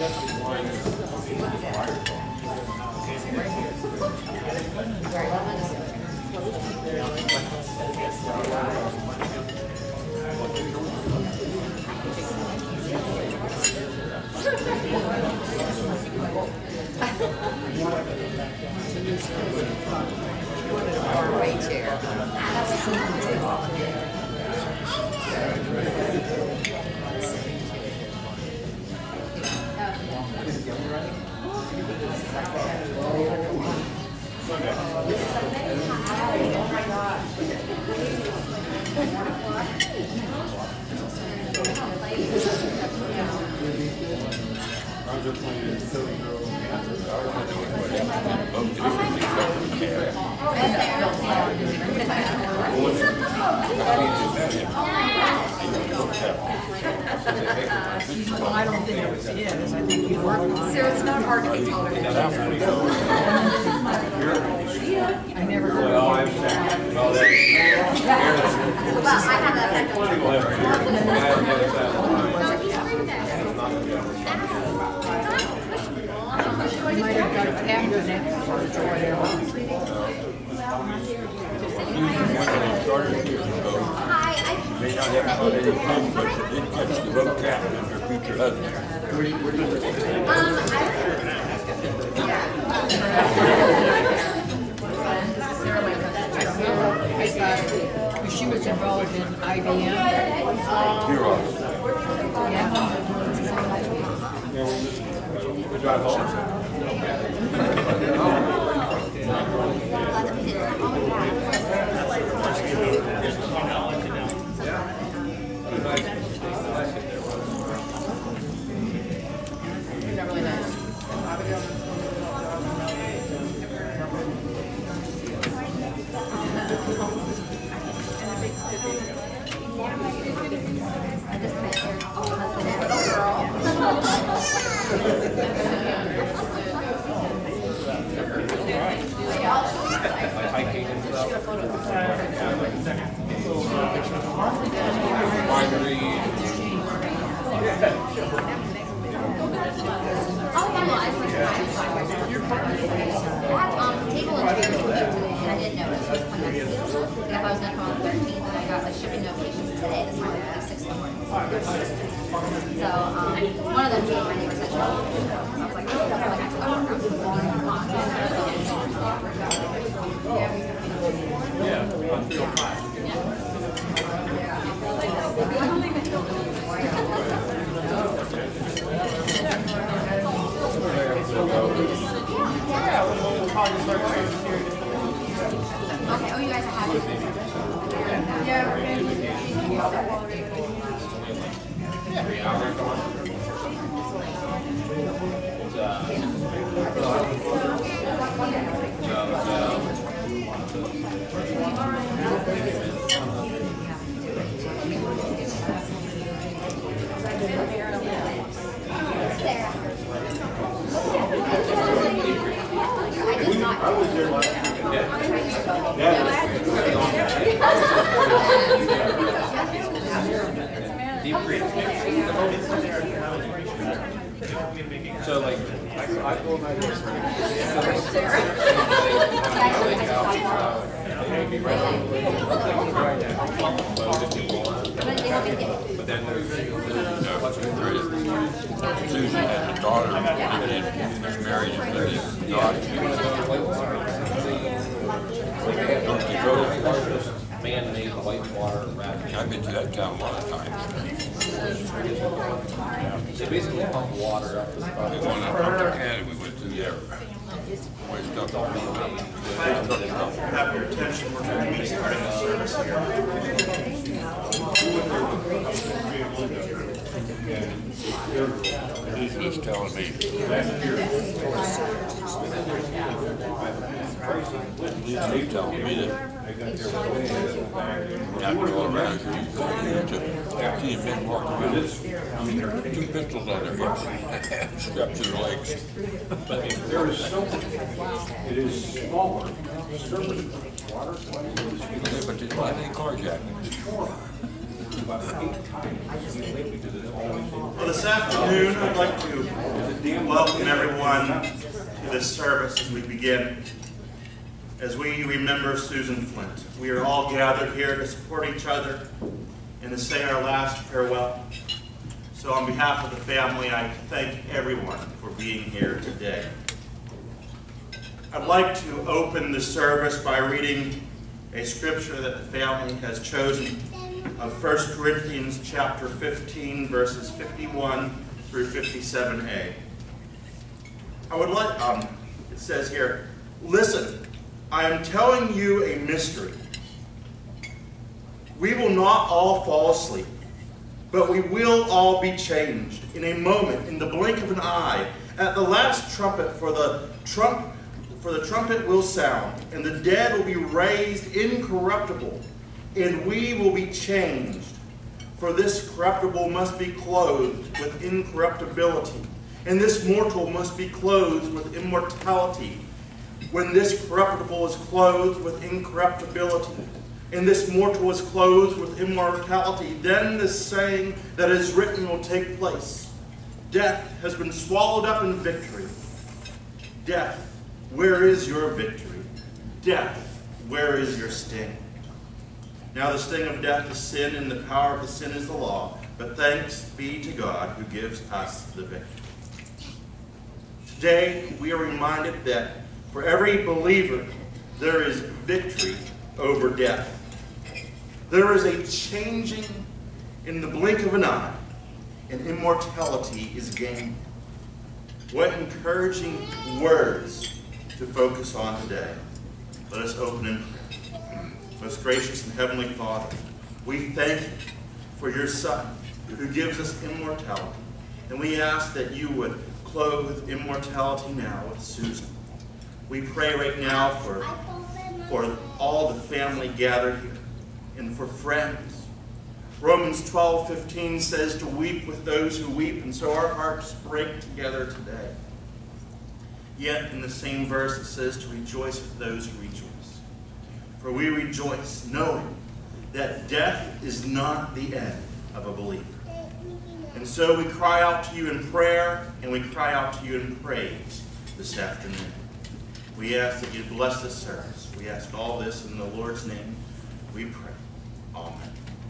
I don't think it was his. I think he worked on it. So it's not hard to get told. I never heard Well, of I'm it. well, that's But I have that. He might have got tapped in it or whatever. May not have caught any fish, but she did catch the boat captain and her future husband. She was involved in IBM. You're on. Yeah. we drive home. Table and chairs were here today, and I didn't notice. If I was going to come on the 13th, and I got the shipping notifications today, this morning at 6 in the morning. So, one of them came, my neighbor said, I was like, oh, okay, oh, you guys are happy? Yeah, I was there last week. So like, I go my but then there's Susan has a daughter and is married and lives with the daughter. man-made whitewater rafting. I've been to that town a lot of times. They basically pump water up the The spot. one up to Canada we went through there. Wasted up. Have your attention, we're going to be starting the service here. He's just telling me. He's telling me that after all around here, you see a men walk around with 2 pistols on their hips, strapped to their legs. But there is so much, it is smaller, surface water, But they don't have any carjacking. Well, this afternoon, I'd like to Welcome everyone to this service as we begin. As we remember Susan Flint, we are all gathered here to support each other and to say our last farewell. So on behalf of the family, I thank everyone for being here today. I'd like to open the service by reading a scripture that the family has chosen of 1 Corinthians chapter 15, verses 51 through 57a. I would like, it says here, "Listen, I am telling you a mystery. We will not all fall asleep, but we will all be changed in a moment, in the blink of an eye. At the last trumpet, for the trumpet will sound, and the dead will be raised incorruptible, and we will be changed. For this corruptible must be clothed with incorruptibility, and this mortal must be clothed with immortality. When this corruptible is clothed with incorruptibility, and this mortal is clothed with immortality, then the saying that is written will take place. Death has been swallowed up in victory. Death, where is your victory? Death, where is your sting? Now the sting of death is sin, and the power of the sin is the law. But thanks be to God who gives us the victory." Today we are reminded that for every believer there is victory over death. There is a changing in the blink of an eye, and immortality is gained. What encouraging words to focus on today. Let us open in prayer. Most gracious and heavenly Father, we thank you for your Son who gives us immortality. And we ask that you would clothe immortality now with Susan. We pray right now for all the family gathered here and for friends. Romans 12:15 says to weep with those who weep, and so our hearts break together today. Yet in the same verse it says to rejoice with those who rejoice. For we rejoice knowing that death is not the end of a believer. And so we cry out to you in prayer, and we cry out to you in praise this afternoon. We ask that you bless this service. We ask all this in the Lord's name. We pray. Amen.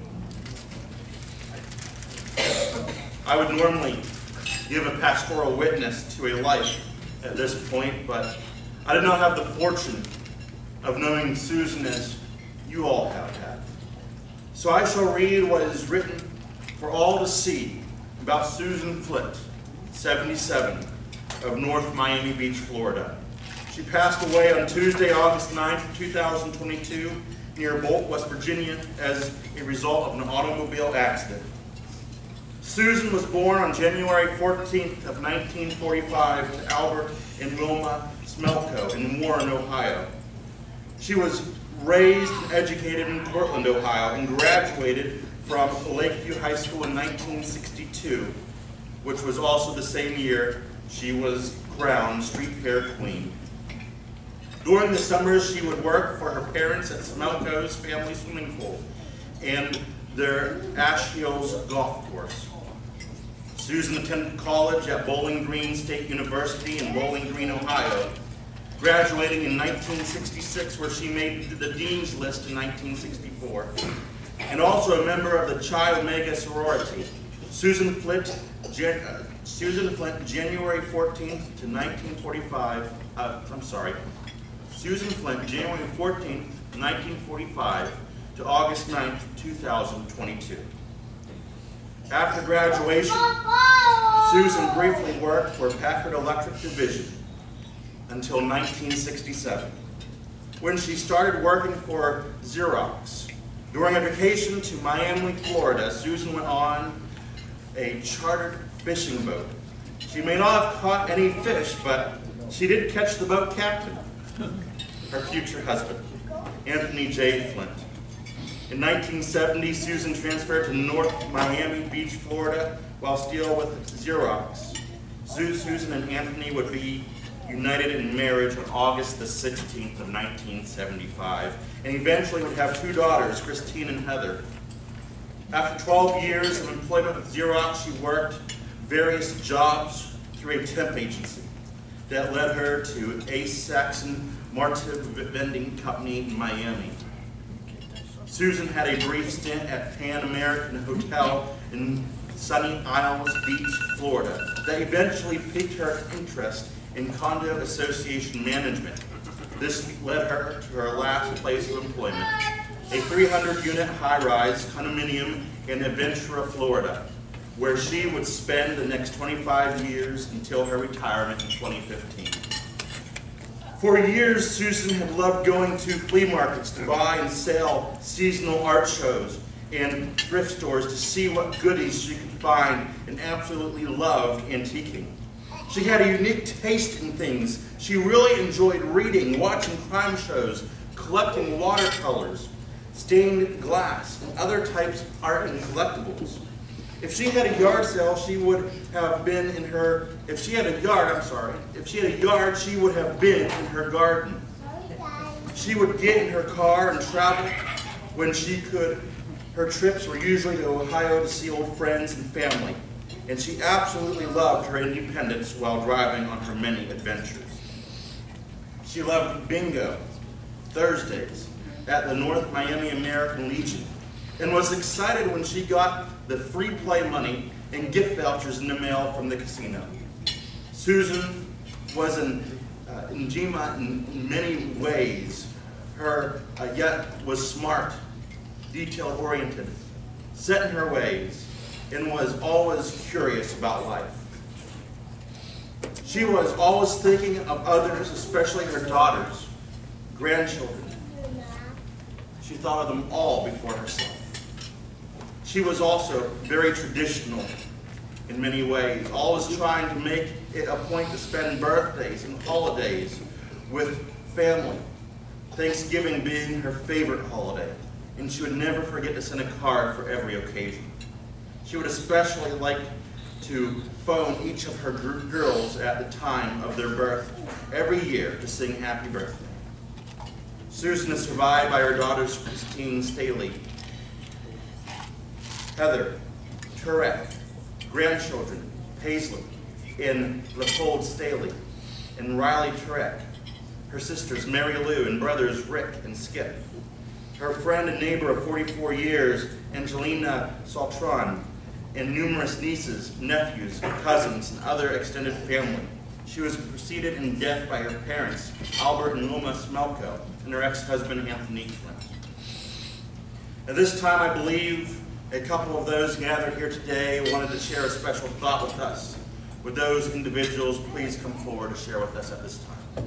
I would normally give a pastoral witness to a life at this point, but I did not have the fortune of knowing Susan as you all have had. So I shall read what is written for all to see about Susan Flint, 77, of North Miami Beach, Florida. She passed away on Tuesday, August 9th, 2022, near Bolt, West Virginia, as a result of an automobile accident. Susan was born on January 14th of 1945 to Albert and Wilma Smelko in Warren, Ohio. She was raised and educated in Portland, Ohio, and graduated from Lakeview High School in 1962, which was also the same year she was crowned Street Fair Queen. During the summers, she would work for her parents at Smelko's family swimming pool and their Ash Hills golf course. Susan attended college at Bowling Green State University in Bowling Green, Ohio, graduating in 1966, where she made the Dean's List in 1964, and also a member of the Chi Omega sorority. Susan Flint, January 14th to 1945, Susan Flint, January 14th, 1945 to August 9th, 2022. After graduation, Susan briefly worked for Packard Electric Division until 1967, when she started working for Xerox. During a vacation to Miami, Florida, Susan went on a chartered fishing boat. She may not have caught any fish, but she did catch the boat captain, her future husband, Anthony J. Flint. In 1970, Susan transferred to North Miami Beach, Florida, while still with Xerox. Susan and Anthony would be united in marriage on August the 16th of 1975, and eventually would have two daughters, Christine and Heather. After 12 years of employment with Xerox, she worked various jobs through a temp agency that led her to Ace Saxon Martiv Vending Company in Miami. Susan had a brief stint at Pan American Hotel in Sunny Isles Beach, Florida, that eventually piqued her interest in condo association management. This led her to her last place of employment, a 300-unit high-rise condominium in Aventura, Florida, where she would spend the next 25 years until her retirement in 2015. For years, Susan had loved going to flea markets to buy and sell seasonal art shows and thrift stores to see what goodies she could find, and absolutely loved antiquing. She had a unique taste in things. She really enjoyed reading, watching crime shows, collecting watercolors, stained glass, and other types of art and collectibles. If she had a yard sale, she would have been in her, if she had a yard, she would have been in her garden. She would get in her car and travel when she could. Her trips were usually to Ohio to see old friends and family, and she absolutely loved her independence while driving on her many adventures. She loved bingo Thursdays at the North Miami American Legion, and was excited when she got the free play money and gift vouchers in the mail from the casino. Susan was an ingenious in many ways, yet was smart, detail-oriented, set in her ways, and was always curious about life. She was always thinking of others, especially her daughters, grandchildren. She thought of them all before herself. She was also very traditional in many ways, always trying to make it a point to spend birthdays and holidays with family, Thanksgiving being her favorite holiday, and she would never forget to send a card for every occasion. She would especially like to phone each of her girls at the time of their birth every year to sing happy birthday. Susan is survived by her daughters Christine Staley, Heather, Turek, grandchildren Paisley and Leopold Staley, and Riley Turek, her sisters Mary Lou and brothers Rick and Skip, her friend and neighbor of 44 years, Angelina Saltron, and numerous nieces, nephews, cousins, and other extended family. She was preceded in death by her parents, Albert and Wilma Smelko, and her ex-husband, Anthony Flint. At this time, I believe a couple of those gathered here today wanted to share a special thought with us. Would those individuals please come forward to share with us at this time?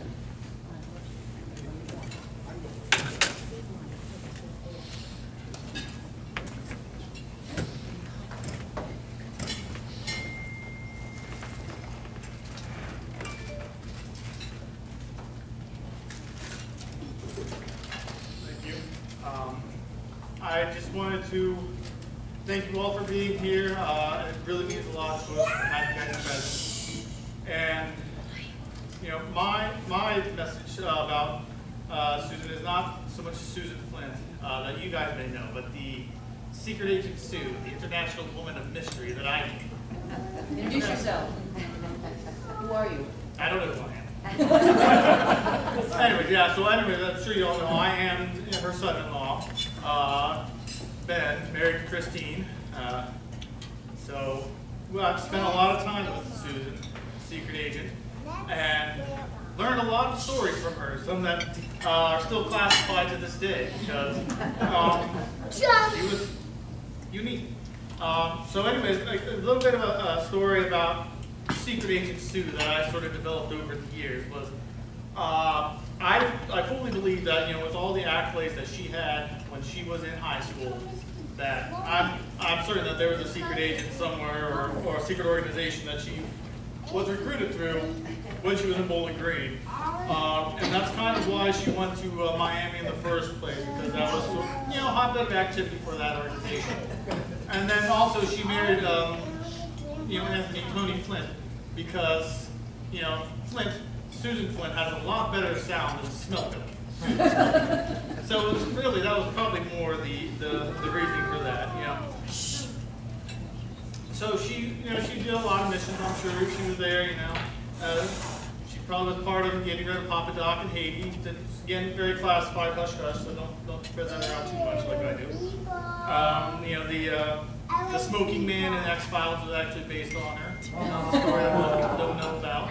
I just wanted to thank you all for being here. It really means a lot to us to have you guys present. And you know, my message about Susan is not so much Susan Flint that you guys may know, but the secret agent Sue, the international woman of mystery that I am. Introduce yourself. Who are you? I don't know who I am. Anyways, yeah, so anyways, I'm sure you all know I am her son-in-law, Ben, married to Christine. Well, I've spent a lot of time with Susan, secret agent, and learned a lot of stories from her, some that are still classified to this day, because she was unique. So anyways, like, a little bit of a story about secret agent Sue that I sort of developed over the years was, I fully believe that, you know, with all the accolades that she had when she was in high school, that I'm certain that there was a secret agent somewhere or a secret organization that she was recruited through when she was in Bowling Green. And that's kind of why she went to Miami in the first place, because that was, you know, a hotbed of activity for that organization. And then also she married, you know, Anthony Tony Flint, because, you know, Susan Flint has a lot better sound than Smelko. So it was really, that was probably more the reasoning for that, you know. so she did a lot of missions. I'm sure she was there. She probably was part of getting rid of Papa Doc and Haiti. It's, again, very classified, hush hush. So don't spread that around too much like I do. The Smoking Man in X-Files was actually based on her. A story that most people don't know about.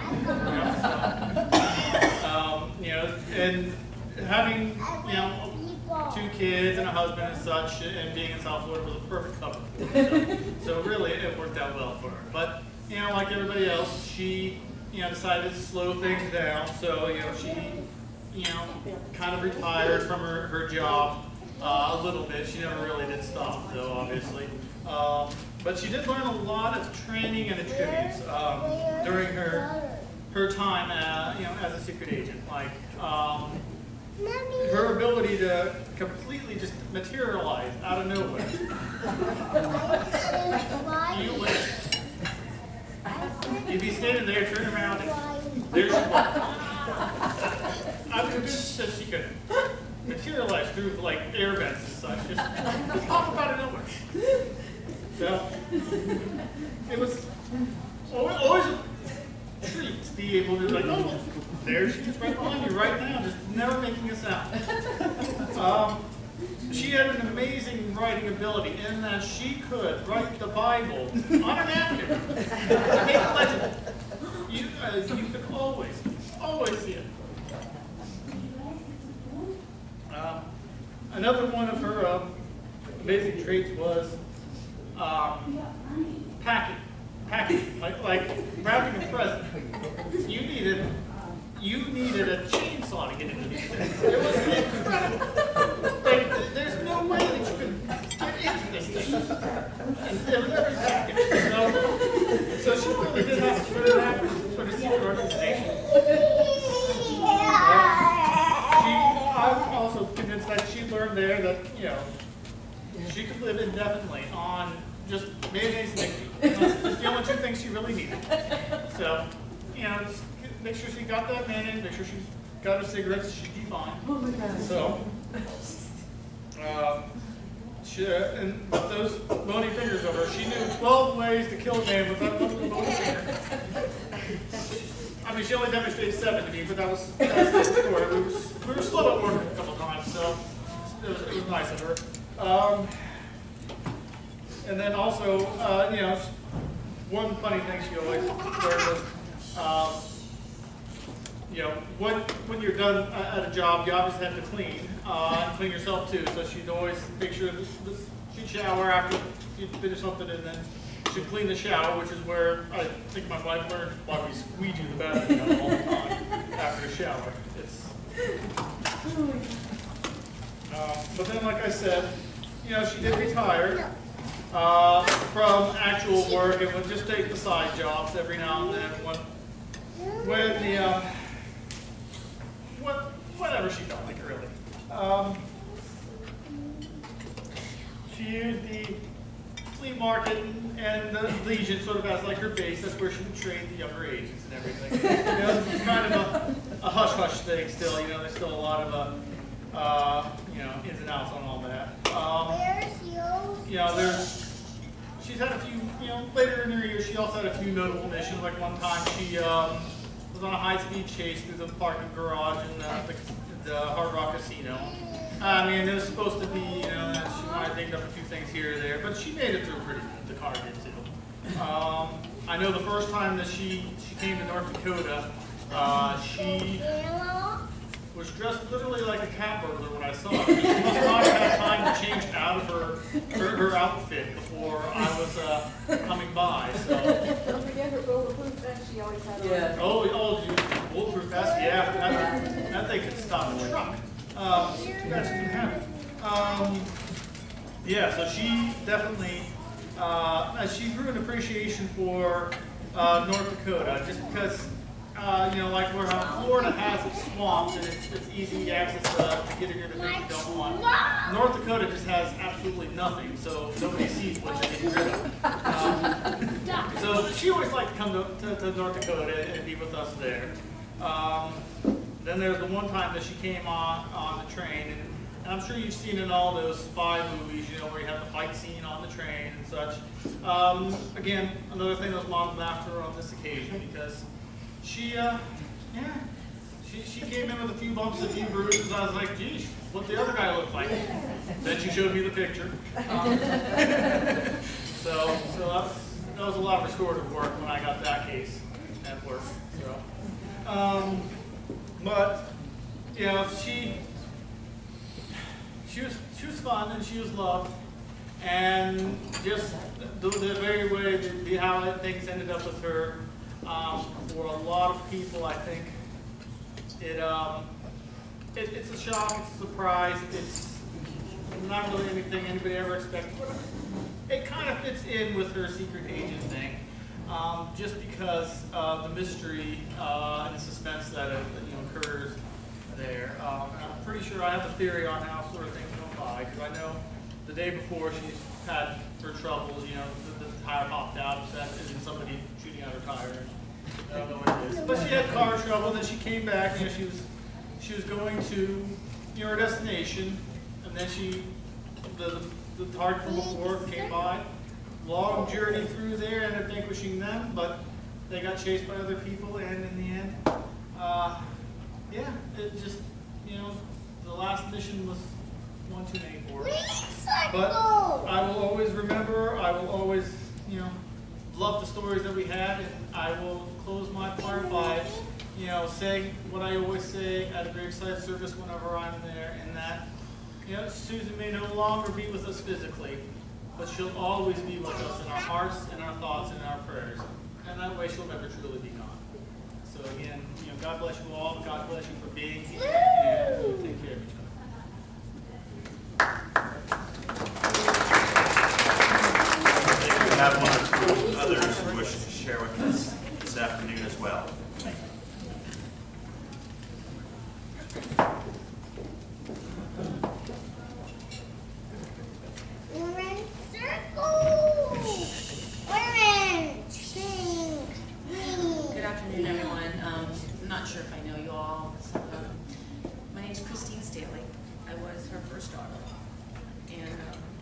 And having 2 kids and a husband and such, and being in South Florida was a perfect couple. So really, it worked out well for her. But like everybody else, she decided to slow things down. So she kind of retired from her job a little bit. She never really did stop, though, obviously. But she did learn a lot of training and attributes during her time, as a secret agent. Like her ability to completely just materialize out of nowhere. You'd be standing there, turn around, and there she was. I'm convinced that she could materialize through like air vents and such, just pop up out of nowhere. So it was always a treat to be able to oh, there she is right behind you right now, just never making a sound. She had an amazing writing ability in that she could write the Bible on a napkin to make it legible. You could always see it. Another one of her amazing traits was packing, like wrapping a present. You needed a chainsaw to get into these things. It was incredible. Like, there's no way that you could get into this thing. It was every package. So she really did have to learn that sort of secret organization. I'm also convinced that she learned there that she could live indefinitely on just mayonnaise and Mickey. That's the only 2 things she really needed. So, just make sure she got that mayonnaise, make sure she's got her cigarettes, she'd be fine. Oh my God. So, and with those bony fingers of hers, she knew 12 ways to kill a man without one bony finger. I mean, she only demonstrated 7 to me, but that was the story. We were slow at work a couple times, so it was nice of her. And then also, one funny thing she always learned was, when you're done at a job, you obviously have to clean, and clean yourself too. So she'd always make sure she'd shower after she'd finish something, and then she'd clean the shower, which is where I think my wife learned why we squeegee the bathroom all the time after the shower. But then, like I said, she did retire from actual work and would just take the side jobs every now and then whenever she felt like it, really. She used the flea market and the Legion sort of as like her base. That's where she would train the younger agents and everything. It's kind of a hush-hush thing still. There's still a lot of ins and outs on all that. She's had a few, later in her years, she also had a few notable missions. Like one time she was on a high-speed chase through the parking garage in the Hard Rock Casino. I mean, it was supposed to be, that she might have dinged up a few things here or there, but she made it through pretty good. The car did too. I know the first time that she came to North Dakota, she was dressed literally like a cat burglar when I saw her. She must not have had time to change out of her outfit before I was coming by. So. Don't forget her bulletproof vest she always had on. Yeah. Oh, geez, bulletproof vest, yeah. That thing could stop a truck. Too bad she didn't have it. Yeah, so she definitely, she grew an appreciation for North Dakota, just because, like where Florida has its swamps and it's easy access to get here to things you don't want. North Dakota just has absolutely nothing, so nobody sees what they're getting rid of. So she always liked to come to North Dakota and be with us there. Then there's the one time that she came on the train, And I'm sure you've seen in all those spy movies, you know, where you have the fight scene on the train and such. Again, another thing those moms laughed her on this occasion because she came in with a few bumps, a few bruises. I was like, geez, what the other guy looked like. Then she showed me the picture. So that was a lot of restorative work when I got that case at work. So, but you know, she was fun and she was loved, and just the very way how things ended up with her, for a lot of people, I think it's a shock, it's a surprise, it's not really anything anybody ever expected. It kind of fits in with her secret agent thing, just because of the mystery and the suspense that occurs there. And I'm pretty sure I have a theory on how sort of things go by, because I know the day before she's had her troubles, you know, the tire popped out, that isn't somebody shooting out her tire. I don't know what it is. But she had car trouble, and then she came back, you know, she was going to, you know, her destination, and then the target from before came by. Long journey through there, ended up vanquishing them, but they got chased by other people, and in the end, yeah, it just, you know, the last mission was one too many for her. But I will always remember, I will always, you know, love the stories that we had, and I will close my part by, you know, saying what I always say at a graveside service whenever I'm there, and that, you know, Susan may no longer be with us physically, but she'll always be with us in our hearts, and our thoughts, and our prayers. And that way she'll never truly be gone. So again, you know, God bless you all. God bless you for being here, and take care of each other. We have one or two others who wish to share with us this afternoon as well. Orange circle. Orange. Pink. Green. Good afternoon, everyone. I'm not sure if I know you all. My name is Christine Staley. I was her first daughter. And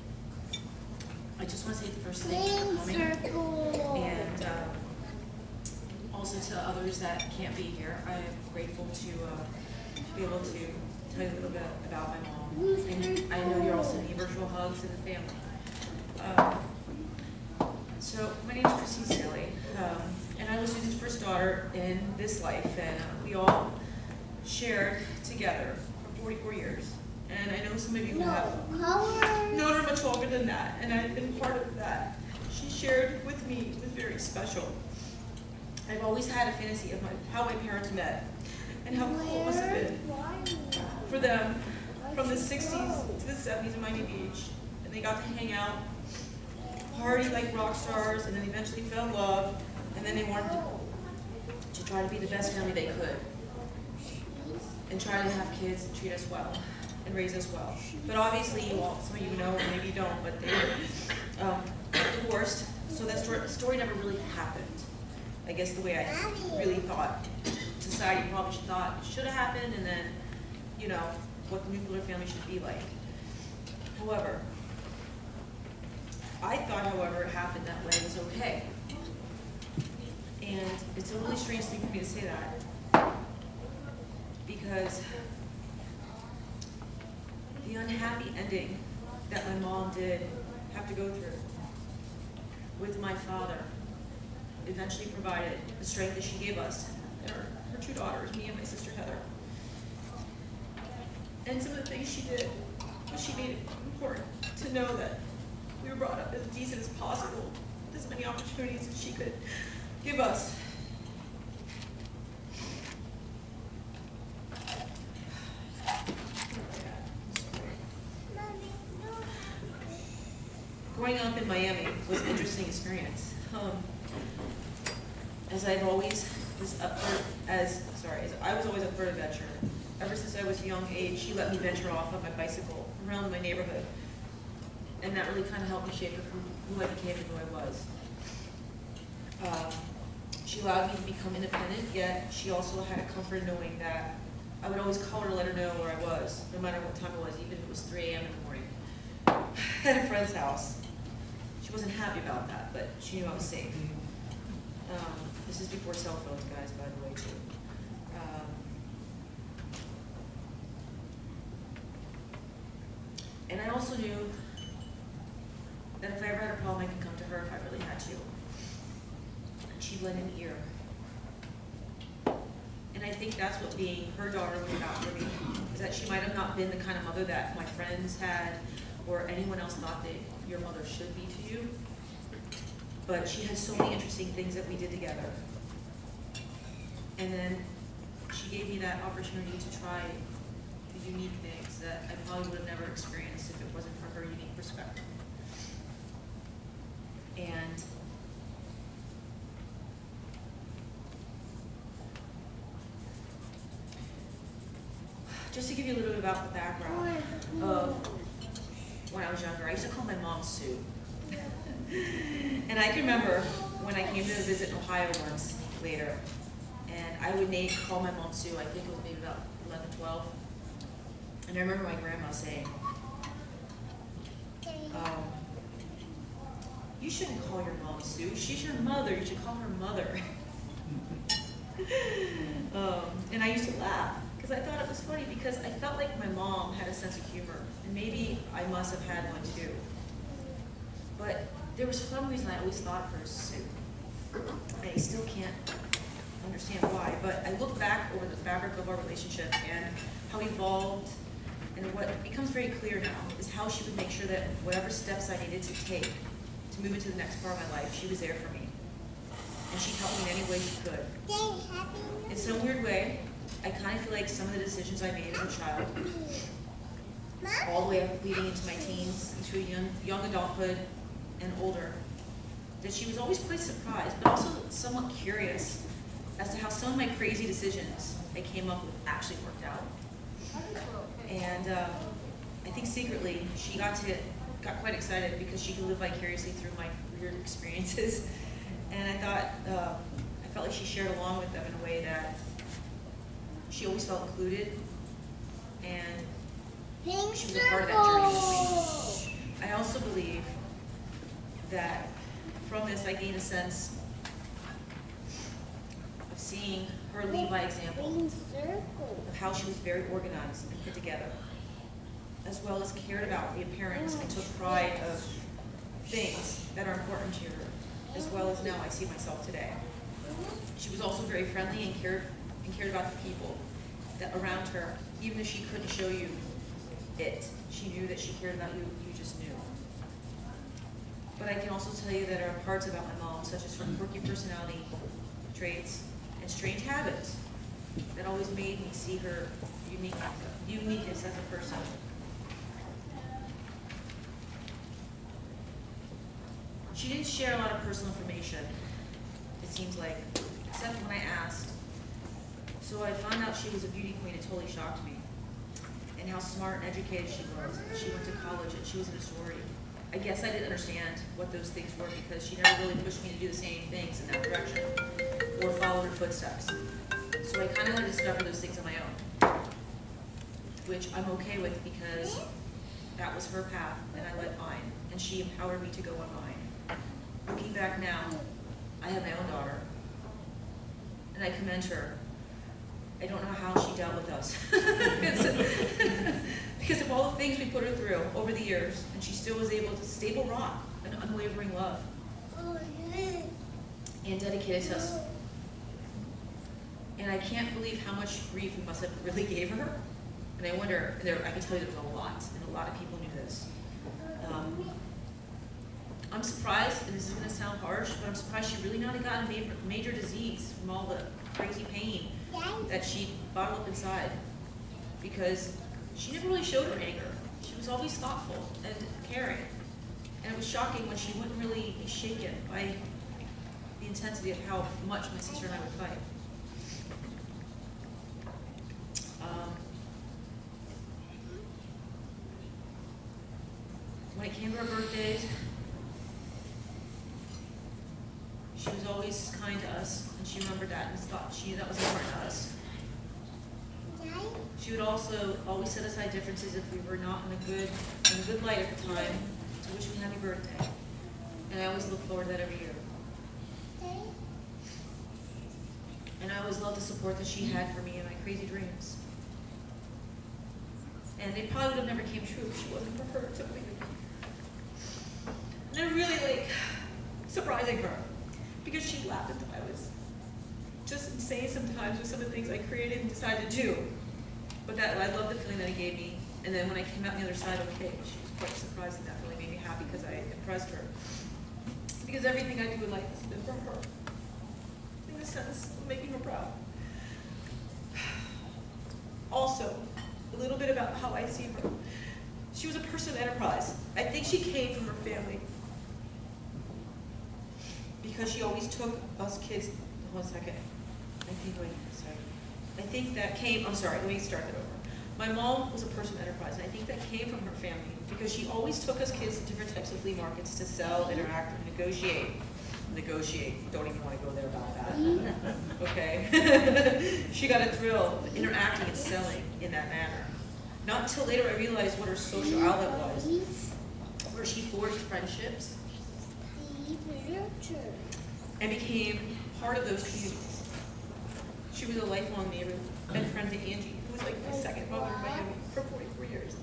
I just want to say the first thing for coming. Circle. And also to others that can't be here, I am grateful to be able to tell you a little bit about my mom. And I know you're also need virtual hugs to the family. So my name is Christine Staley, and I was Susan's first daughter in this life, and we all shared together for 44 years. And I know some of you have known her much longer than that, and I've been part of that. She shared with me, it was very special. I've always had a fantasy of how my parents met, and how cool it must have been for them from the 60s to the 70s in Miami Beach. And they got to hang out, party like rock stars, and then eventually fell in love, and then they wanted to try to be the best family they could, and try to have kids and treat us well, and raise us well. But obviously, you all, some of you know, maybe you don't, but they were divorced, so that story never really happened. I guess the way I really thought society probably thought should have happened, and then, you know, what the nuclear family should be like. However, I thought, however, it happened that way was okay. And it's a really strange thing for me to say that, because the unhappy ending that my mom did have to go through with my father eventually provided the strength that she gave us and her two daughters, me and my sister Heather. And some of the things she did, she made it important to know that we were brought up as decent as possible, with as many opportunities as she could give us. Growing up in Miami was an interesting experience. As I've always was up for, I was always up for adventure. Ever since I was a young age, she let me venture off on my bicycle around my neighborhood. And that really kind of helped me shape who I became and who I was. She allowed me to become independent, yet she also had a comfort knowing that I would always call her to let her know where I was, no matter what time it was, even if it was 3 a.m. in the morning, at a friend's house. She wasn't happy about that, but she knew I was safe. This is before cell phones, guys, by the way, too. And I also knew that if I ever had a problem, I could come to her if I really had to. And she'd lend an ear. And I think that's what being her daughter was about for me, is that she might have not been the kind of mother that my friends had or anyone else thought that your mother should be to you. But she had so many interesting things that we did together. And then she gave me that opportunity to try the unique things that I probably would have never experienced if it wasn't for her unique perspective. And just to give you a little bit about the background of when I was younger, I used to call my mom Sue. And I can remember when I came to visit in Ohio once later, and I would call my mom Sue. I think it was maybe about 11, 12. And I remember my grandma saying, you shouldn't call your mom Sue. She's your mother. You should call her mother. And I used to laugh because I thought it was funny, because I felt like my mom had a sense of humor, and maybe I must have had one too. But there was some reason I always thought of her as Sue. I still can't understand why, but I look back over the fabric of our relationship and how we evolved, and what becomes very clear now is how she would make sure that whatever steps I needed to take to move into the next part of my life, she was there for me. And she helped me in any way she could. In some weird way, I kind of feel like some of the decisions I made as a child, all the way up leading into my teens, into a young adulthood and older, that she was always quite surprised, but also somewhat curious as to how some of my crazy decisions I came up with actually worked out. And I think secretly she got quite excited because she could live vicariously through my weird experiences. And I thought, I felt like she shared along with them in a way that she always felt included, and she was a part of that journey with me. I also believe that from this I gained a sense of seeing her lead by example, of how she was very organized and put together, as well as cared about the appearance and took pride of things that are important to her, as well as now I see myself today. She was also very friendly and cared about the people that around her, even if she couldn't show you it. She knew that she cared about you, you just knew. But I can also tell you that there are parts about my mom, such as her quirky personality traits and strange habits, that always made me see her uniqueness as a person. She didn't share a lot of personal information, it seems like, except when I asked. So I found out she was a beauty queen. It totally shocked me. And how smart and educated she was. She went to college and she was in a sorority. I guess I didn't understand what those things were because she never really pushed me to do the same things in that direction or follow her footsteps. So I kind of had to discover those things on my own, which I'm okay with because that was her path and I led mine, and she empowered me to go on mine. Looking back now, I have my own daughter, and I commend her. I don't know how she dealt with us because of all the things we put her through over the years, and she still was able to stable rock an unwavering love and dedicated to us. And I can't believe how much grief we must have really gave her. And I wonder, I can tell you there was a lot, and a lot of people knew this. I'm surprised, and this is going to sound harsh, but I'm surprised she really not got a major disease from all the crazy pain that she bottled up inside, because she never really showed her anger. She was always thoughtful and caring, and it was shocking when she wouldn't really be shaken by the intensity of how much my sister and I would fight. When it came to our birthdays, she was always kind to us, and she remembered that and thought that was important to us. She would also always set aside differences if we were not in a good light at the time to wish me happy birthday. And I always look forward to that every year. And I always loved the support that she had for me in my crazy dreams. And they probably would have never came true if she wasn't for her to believe in me. And it really surprising her, because she laughed at that I was just insane sometimes with some of the things I created and decided to do. But that I love the feeling that it gave me. And then when I came out on the other side okay, she was quite surprised, and that really made me happy because I impressed her. Because everything I do in life has been for her. In the sense of making her proud. Also, a little bit about how I see her. She was a person of enterprise. I think she came from her family. Because she always took us kids, 1 second. I think that came, I'm sorry, let me start that over. My mom was a person of enterprise, and I think that came from her family because she always took us kids to different types of flea markets to sell, interact, and negotiate. Negotiate, don't even want to go there about that. Okay? She got a thrill interacting and selling in that manner. Not until later I realized what her social outlet was, where she forged friendships and became part of those communities. She was a lifelong neighbor and friend to Angie, who was like my second mother in Miami for 44 years.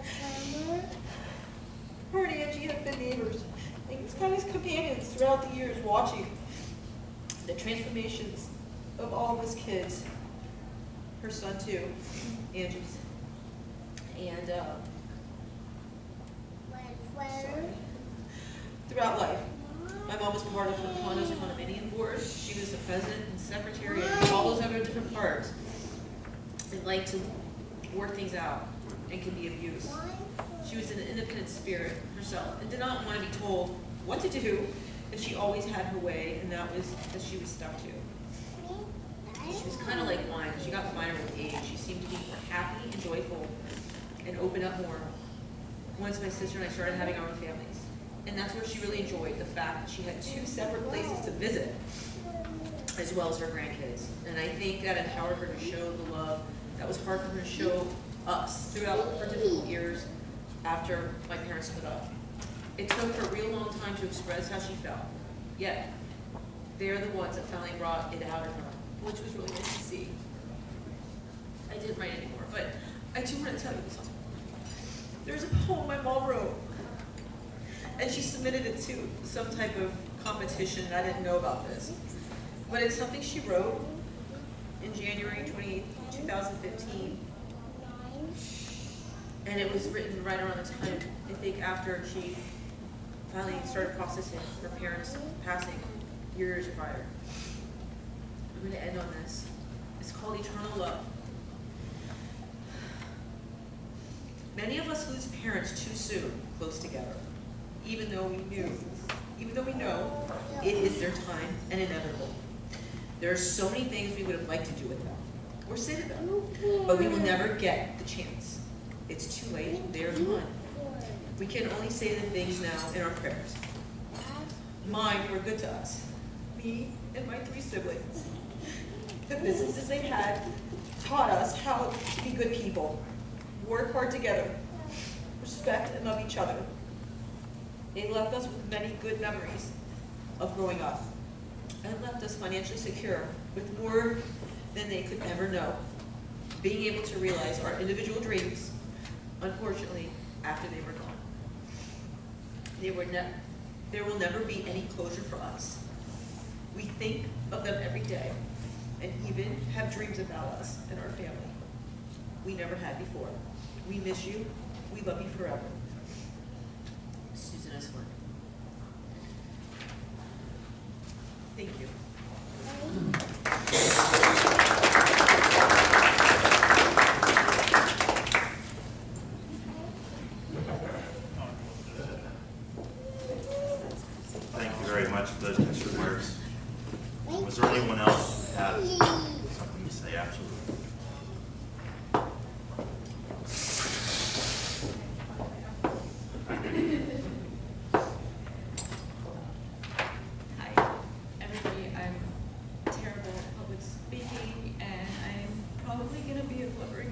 Her and Angie have been neighbors and kind of companions throughout the years, watching the transformations of all of us kids. Her son too, Angie's. And throughout life, my mom was part of the condos and condominium board. She was the president and secretary and all those other different parts. And liked to work things out and can be of use. She was an independent spirit herself and did not want to be told what to do, and she always had her way, and that was that she was stuck to. She was kind of like wine. She got finer with age. She seemed to be more happy and joyful and open up more once my sister and I started having our own families. And that's where she really enjoyed the fact that she had 2 separate places to visit, as well as her grandkids. And I think that empowered her to show the love that was hard for her to show us throughout her difficult years after my parents split up. It took her a real long time to express how she felt, yet they're the ones that finally brought it out of her, which was really nice to see. I didn't write anymore, but I do want to tell you something. There's a poem my mom wrote, and she submitted it to some type of competition, and I didn't know about this. But it's something she wrote in January 28, 2015. And it was written right around the time, I think, after she finally started processing her parents' passing years prior. I'm going to end on this. It's called Eternal Love. Many of us lose parents too soon, close together, even though we know it is their time and inevitable. There are so many things we would have liked to do with them, or say to them, but we will never get the chance. It's too late, they are gone. We can only say the things now in our prayers. Mine were good to us, me and my 3 siblings. The businesses they had taught us how to be good people, work hard together, respect and love each other. They left us with many good memories of growing up and left us financially secure with more than they could ever know, being able to realize our individual dreams, unfortunately, after they were gone. There will never be any closure for us. We think of them every day and even have dreams about us and our family we never had before. We miss you. We love you forever. Susan S. Flint. Thank you. Thank you very much for those nice remarks. Was there anyone else who had something to say? Absolutely. Hi, everybody. I'm terrible at public speaking, and I'm probably going to be a blubbery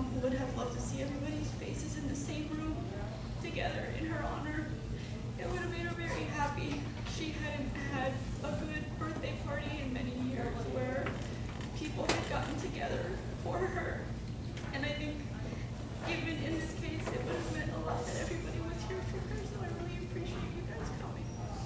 would have loved to see everybody's faces in the same room together in her honor. It would have made her very happy. She hadn't had a good birthday party in many years where people had gotten together for her. And I think even in this case, it would have meant a lot that everybody was here for her, so I really appreciate you guys coming.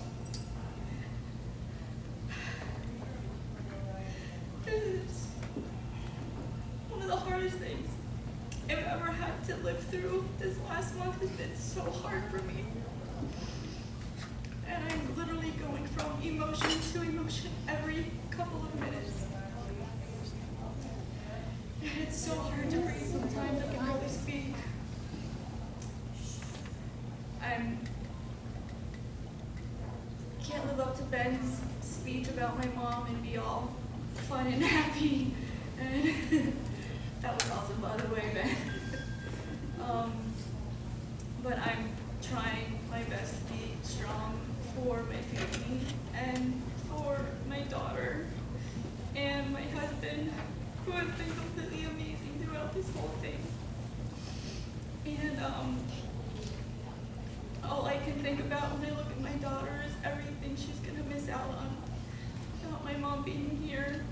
It's one of the hardest things I've ever had to live through. This last month has been so hard for me. And I'm literally going from emotion to emotion every couple of minutes. And it's so hard to breathe sometimes. I can hardly speak. Can't live up to Ben's speech about my mom and be all fun and happy. And that was awesome, by the way, Ben. But I'm trying my best to be strong for my family and for my daughter and my husband, who has been completely amazing throughout this whole thing. And all I can think about when I look at my daughter is everything she's gonna miss out on without my mom being here.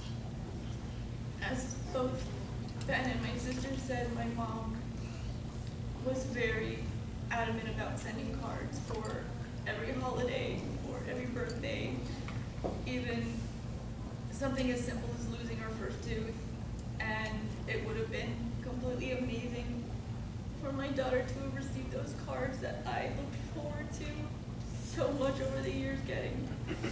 As both Ben and my sister said, my mom was very adamant about sending cards for every holiday, for every birthday, even something as simple as losing our first tooth. And it would have been completely amazing for my daughter to have received those cards that I looked forward to so much over the years getting.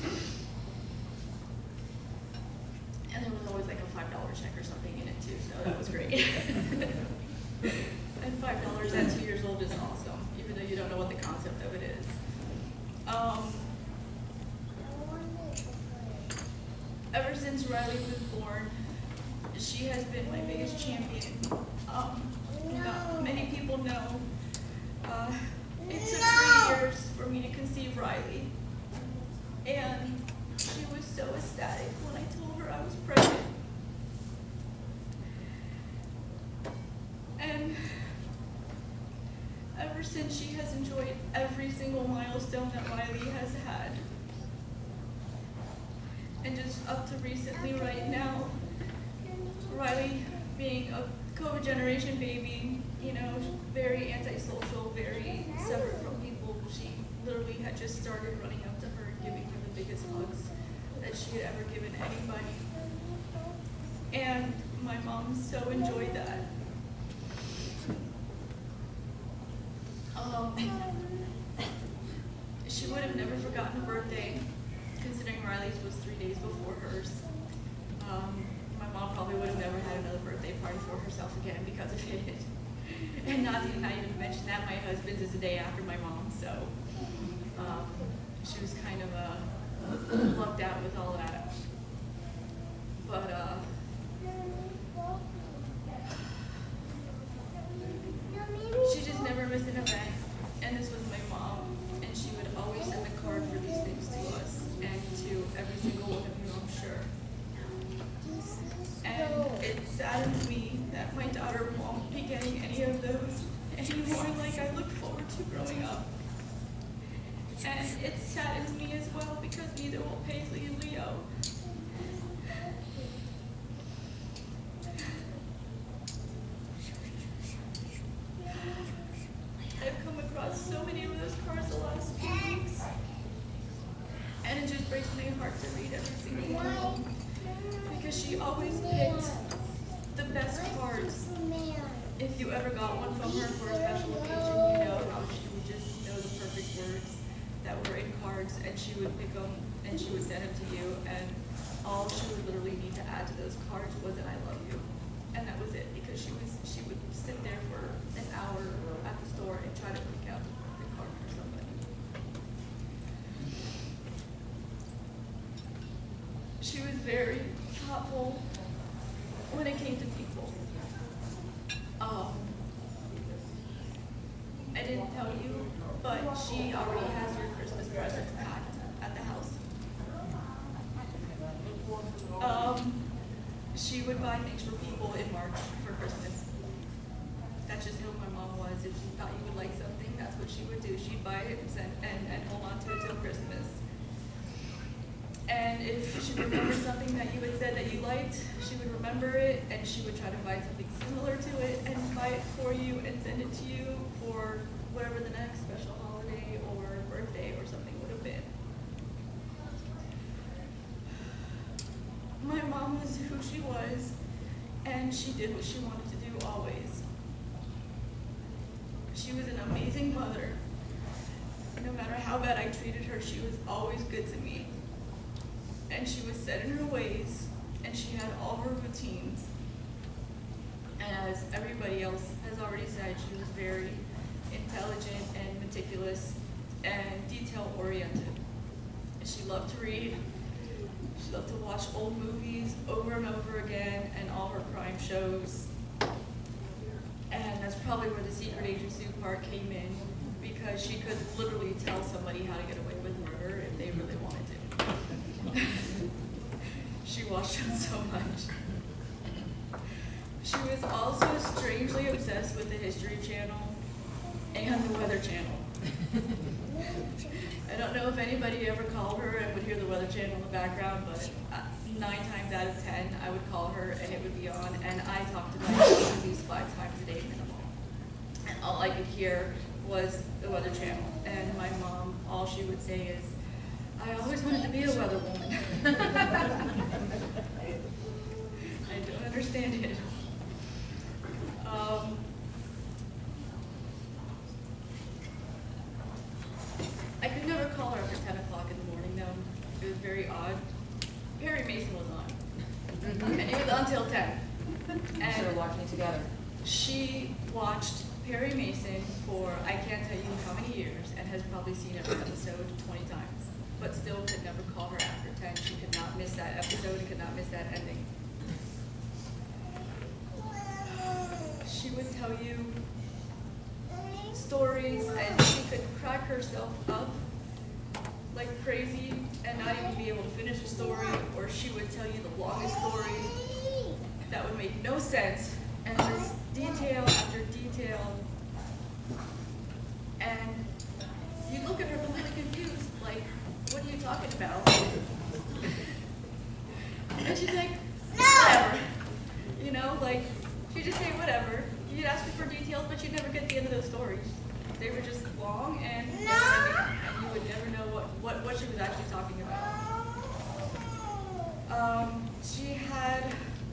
And there was always like a $5 check or something in it too, so that was great. And $5 at 2 years old is awesome, even though you don't know what the concept of it is. Ever since Riley was born, she has been my biggest champion. Not many people know. It took 3 years for me to conceive Riley. And she was so ecstatic when I told her I was pregnant. And ever since, she has enjoyed every single milestone that Riley has had. And just up to recently right now, Riley being a COVID generation baby, you know, very antisocial, very separate from people. She literally had just started running up to her and giving her the biggest hugs that she had ever given anybody. And my mom so enjoyed that. She would have never forgotten her birthday, considering Riley's was 3 days before hers. My mom probably would have never had another birthday party for herself again because of it. And not even mention that my husband's is the day after my mom, so she was kind of lucked out with all that. But she just never missed an event, and this was my mom, and she would always send a card for these things to us and to every single one of you, I'm sure. And it saddens me that my daughter won't be getting any of those anymore like I look forward to growing up. And it saddens me as well because neither will Paisley and Leo. I've come across so many of those cards the last few weeks, and it just breaks my heart to read every single one of them, because she always picked the best cards. If you ever got one from her for a special occasion, you know how she would just know the perfect words that were in cards, and she would pick them and she would send them to you, and all she would literally need to add to those cards was an "I love you," and that was it, because she would sit there for an hour at the store and try to pick out the card for somebody. She was very thoughtful when it came to people. I didn't tell you, but she already has your Christmas presents packed at the house. She would buy things for people in March for Christmas. that's just who my mom was. If she thought you would like something, that's what she would do. She'd buy it and hold on to it till Christmas. And if she remembered something that you had said that you liked, she would remember it, and she would try to find something similar to it and buy it for you and send it to you for whatever the next special holiday or birthday or something would have been. My mom was who she was, and she did what she wanted to do always. She was an amazing mother. No matter how bad I treated her, she was always good to me. And she was set in her ways, and she had all her routines. And as everybody else has already said, she was very intelligent and meticulous and detail-oriented. And she loved to read. She loved to watch old movies over and over again, and all her crime shows. And that's probably where the secret agent Sue part came in, because she could literally tell somebody how to get away with murder if they really wanted to. She watched them so much. She was also strangely obsessed with the History Channel and the Weather Channel. I don't know if anybody ever called her and would hear the Weather Channel in the background, but 9 times out of 10, I would call her and it would be on, and I talked about it at least 5 times a day minimum. And all I could hear was the Weather Channel. And my mom, all she would say is, "I always wanted to be a weather woman." I don't understand it. I could never call her after 10 o'clock in the morning, though. It was very odd. Perry Mason was on. And it was until 10. And Started watching it together. she watched Perry Mason for I can't tell you how many years, and has probably seen every episode 20 times, but still could never call her after 10. She could not miss that episode and could not miss that ending. She would tell you stories, and she could crack herself up like crazy and not even be able to finish a story, or she would tell you the longest story that would make no sense, and just detail after detail. And you look at her completely confused, like, what are you talking about? And she's like, whatever. You know, like, she'd just say whatever. You'd ask her for details, but you'd never get the end of those stories. They were just long and never ending, and you would never know what she was actually talking about. She had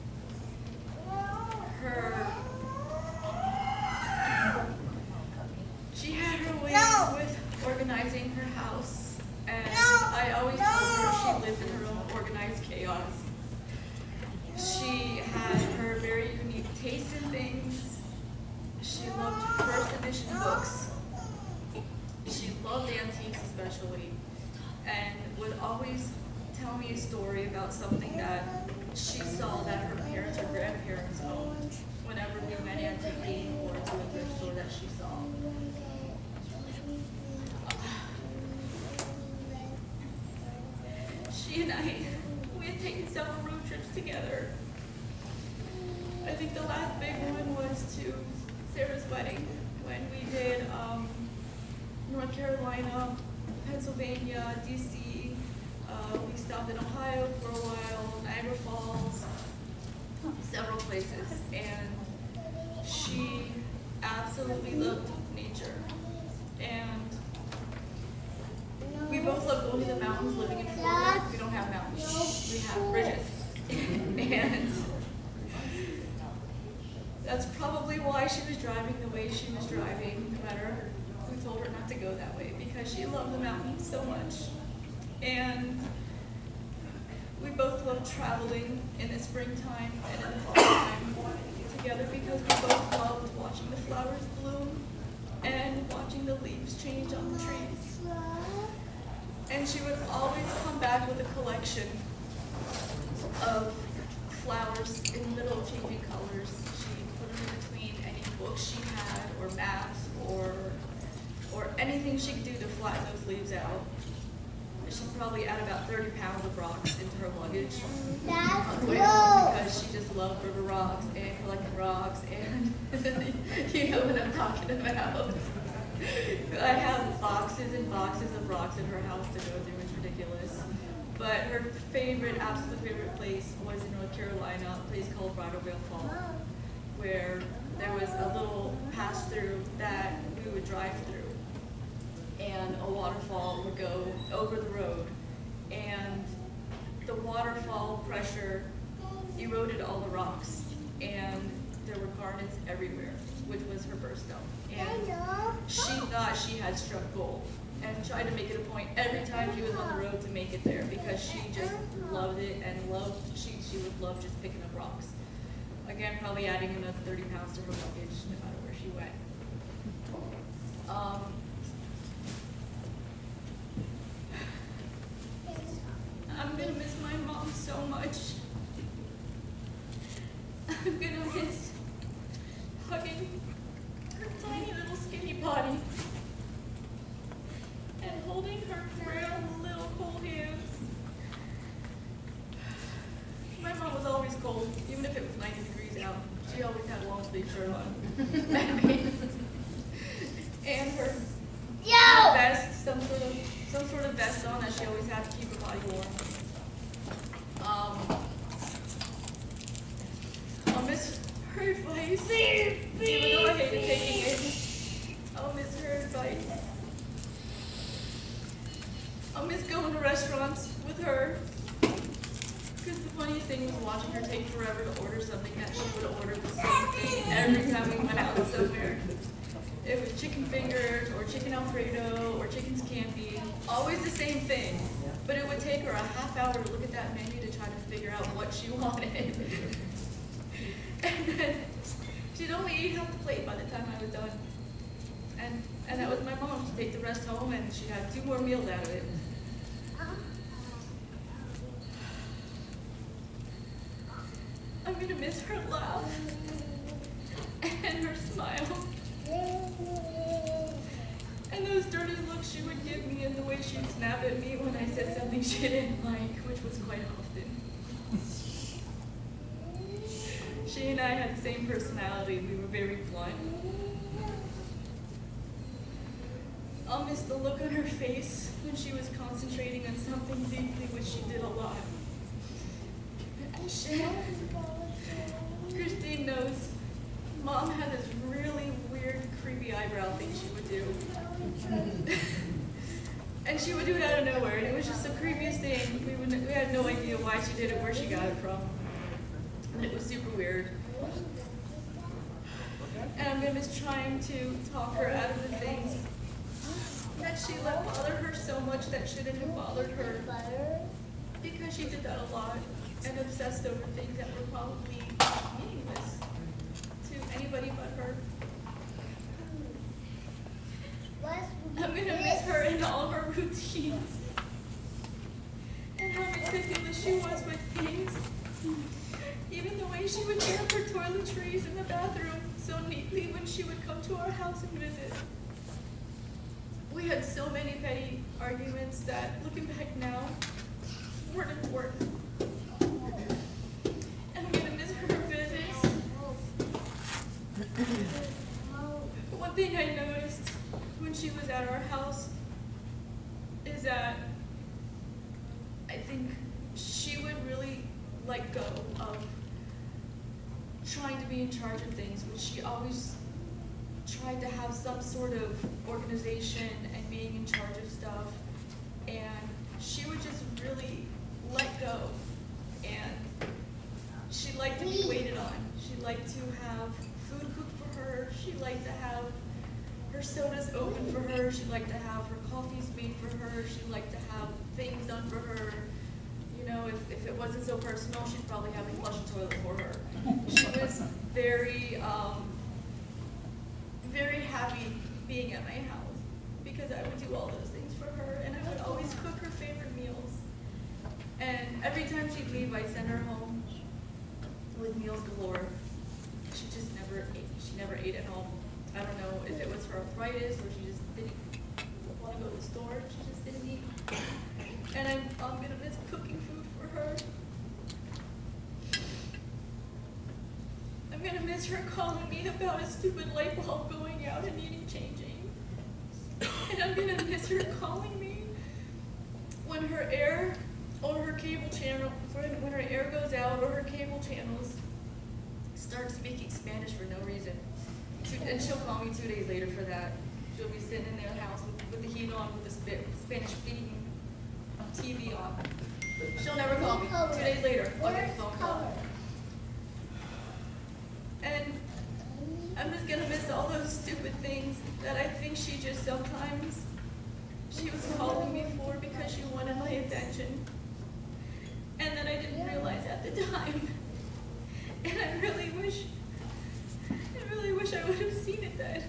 her ways with organizing her house, and I always told her she lived in her own organized chaos. She had her very unique taste in things. She loved first edition books. She loved antiques especially, and would always tell me a story about something that she saw that her parents or grandparents owned whenever we went antiquing or to a thrift store that she saw. She and I, we had taken several road trips together. I think the last big one was to Sarah's wedding, when we did North Carolina, Pennsylvania, DC. We stopped in Ohio for a while, Niagara Falls, several places. And she absolutely loved nature. And we both love going to the mountains. Living in Florida, we don't have mountains. We have bridges. And that's probably why she was driving the way she was driving, no matter who told her not to go that way, because she loved the mountains so much. And we both love traveling in the springtime and in the fall time together, because we both loved watching the flowers bloom and watching the leaves change on the trees. And she would always come back with a collection of flowers in the middle of changing colors. She put them in between any books she had, or maps, or anything she could do to flatten those leaves out. She'd probably add about 30 pounds of rocks into her luggage on the way home, because she just loved love river rocks and collecting rocks and you know what I'm talking about. I have boxes and boxes of rocks in her house to go through. It's ridiculous. But her favorite, absolute favorite place was in North Carolina, a place called Bridalveil Fall, where there was a little pass-through that we would drive through, and a waterfall would go over the road, and the waterfall pressure eroded all the rocks, and there were garnets everywhere, which was her birthstone. And she thought she had struck gold, and tried to make it a point every time she was on the road to make it there, because she just loved it and she would love just picking up rocks. Again, probably adding another 30 pounds to her luggage no matter where she went. I'm gonna miss my mom so much. I'm gonna miss hugging her tiny little skinny body and holding her frail little cold hands. My mom was always cold, even if it was 90 degrees out. She always had a long sleeve shirt on. And her vest, some sort of vest on that she always had to keep her body warm. I'll miss her advice, even though I hated taking it. I'll miss her advice. I'll miss going to restaurants with her. Because the funniest thing was watching her take forever to order something that she would order the same thing every time we went out somewhere. It was chicken fingers, or chicken Alfredo, or chicken scampi. Always the same thing. But it would take her a half hour to look at that menu to try to figure out what she wanted. And then she'd only eat half the plate by the time I was done. And that was my mom. She'd take the rest home, and she had 2 more meals out of it. I'm gonna miss her laugh and her smile and those dirty looks she would give me, and the way she'd snap at me when I said something she didn't like, which was quite often. She and I had the same personality. We were very blunt. I'll miss the look on her face when she was concentrating on something deeply, which she did a lot. Christine knows Mom had this really weird, creepy eyebrow thing she would do. And she would do it out of nowhere, and it was just the creepiest thing. We had no idea why she did it, where she got it from. And it was super weird. And I'm gonna miss trying to talk her out of the things that she let bother her so much that shouldn't have bothered her. Because she did that a lot, and obsessed over things that were probably meaningless to anybody but her. I'm gonna miss her in all her routines, and how meticulous she was with things. Even the way she would set up her toiletries in the bathroom so neatly when she would come to our house and visit. We had so many petty arguments that, looking back now, weren't important. And I'm gonna miss her visits. One thing I noticed when she was at our house is that I think she would really let go of trying to be in charge of things, which she always tried to have some sort of organization and being in charge of stuff, and she would just really let go. And she liked to be waited on. She liked to have food cooked for her. She liked to have her sodas open for her. She liked to have her coffees made for her. She liked to have things done for her. You know, if it wasn't so personal, she'd probably have me flush the toilet for her. She was very, very happy being at my house because I would do all those things for her, and I would always cook her favorite meals. And every time she'd leave, I'd send her home with meals galore. She just never ate. She never ate at home. I don't know if it was her arthritis or she just didn't want to go to the store. She just didn't eat. And I'm gonna miss cooking food for her. I'm gonna miss her calling me about a stupid light bulb going out and needing changing. And I'm gonna miss her calling me when her air or her cable channel, when her air goes out or her cable channels start speaking Spanish for no reason. And she'll call me 2 days later for that. She'll be sitting in their house with the heat on, with the Spanish speaking TV on. She'll never call me. 2 days later, I'll get the phone call. And I'm just gonna miss all those stupid things that I think she just sometimes, she was calling me for because she wanted my attention. And that I didn't realize at the time. And I really wish I would have seen it then.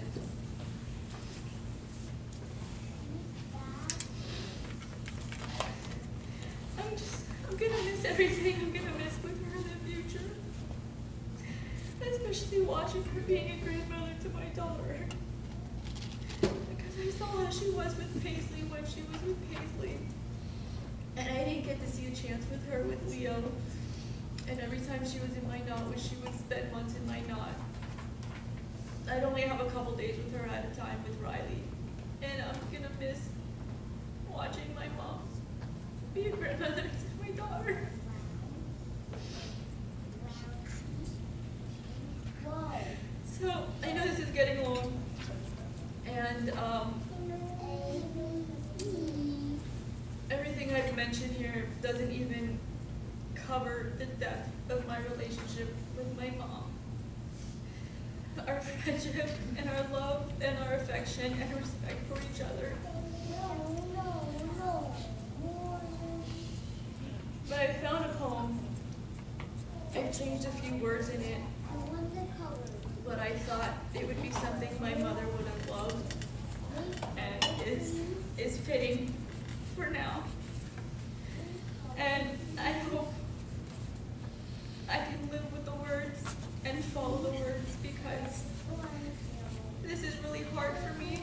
I'm gonna miss everything I'm gonna miss with her in the future. Especially watching her being a grandmother to my daughter. Because I saw how she was with Paisley when she was with Paisley. And I didn't get to see a chance with her with Leo. And every time she was in my knot, she would spend months in my knot. I'd only have a couple days with her at a time with Riley. And I'm gonna miss watching my mom be a grandmother to my daughter. So, I know this is getting long. And everything I've mentioned here doesn't even cover the depth of my relationship with my mom. Our friendship and our love and our affection and respect for each other. But I found a poem. I've changed a few words in it. But I thought it would be something my mother would have loved and is fitting for now. And I hope I can live with the words and follow the words because this is really hard for me.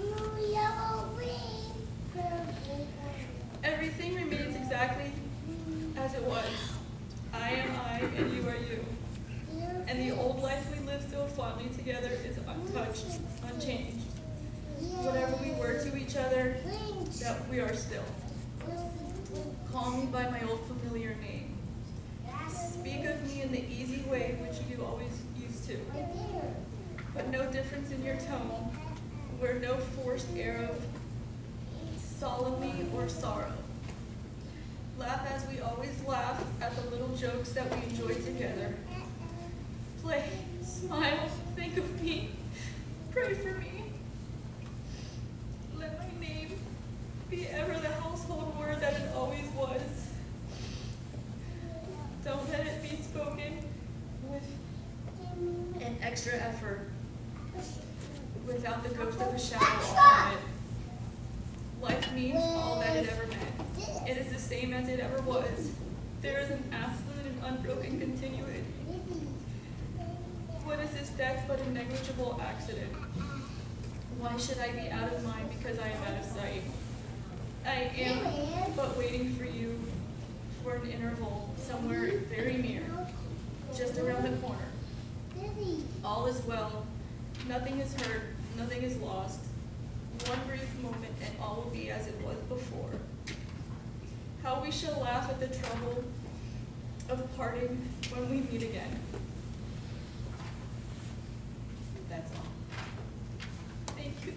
Everything remains exactly as it was. I am I and you are you. And the old life we lived so fondly together is untouched, unchanged. Whatever we were to each other, that we are still. Call me by my old familiar name. Speak of me in the easy way which you always used to. But no difference in your tone, where no forced air of solemnity or sorrow. Laugh as we always laughed at the little jokes that we enjoyed together. Play, smile, think of me, pray for me. Let my name be ever the household word that it always was. Don't let it be spoken with an extra effort, without the ghost of a shadow on it. Life means all that it ever meant. It is the same as it ever was. There is an absolute and unbroken continuity. What is this death but a negligible accident? Why should I be out of mind because I am out of sight? I am but waiting for you for an interval somewhere very near, just around the corner. All is well, nothing is hurt, nothing is lost. One brief moment and all will be as it was before. How we shall laugh at the trouble of parting when we meet again. That's all. Thank you.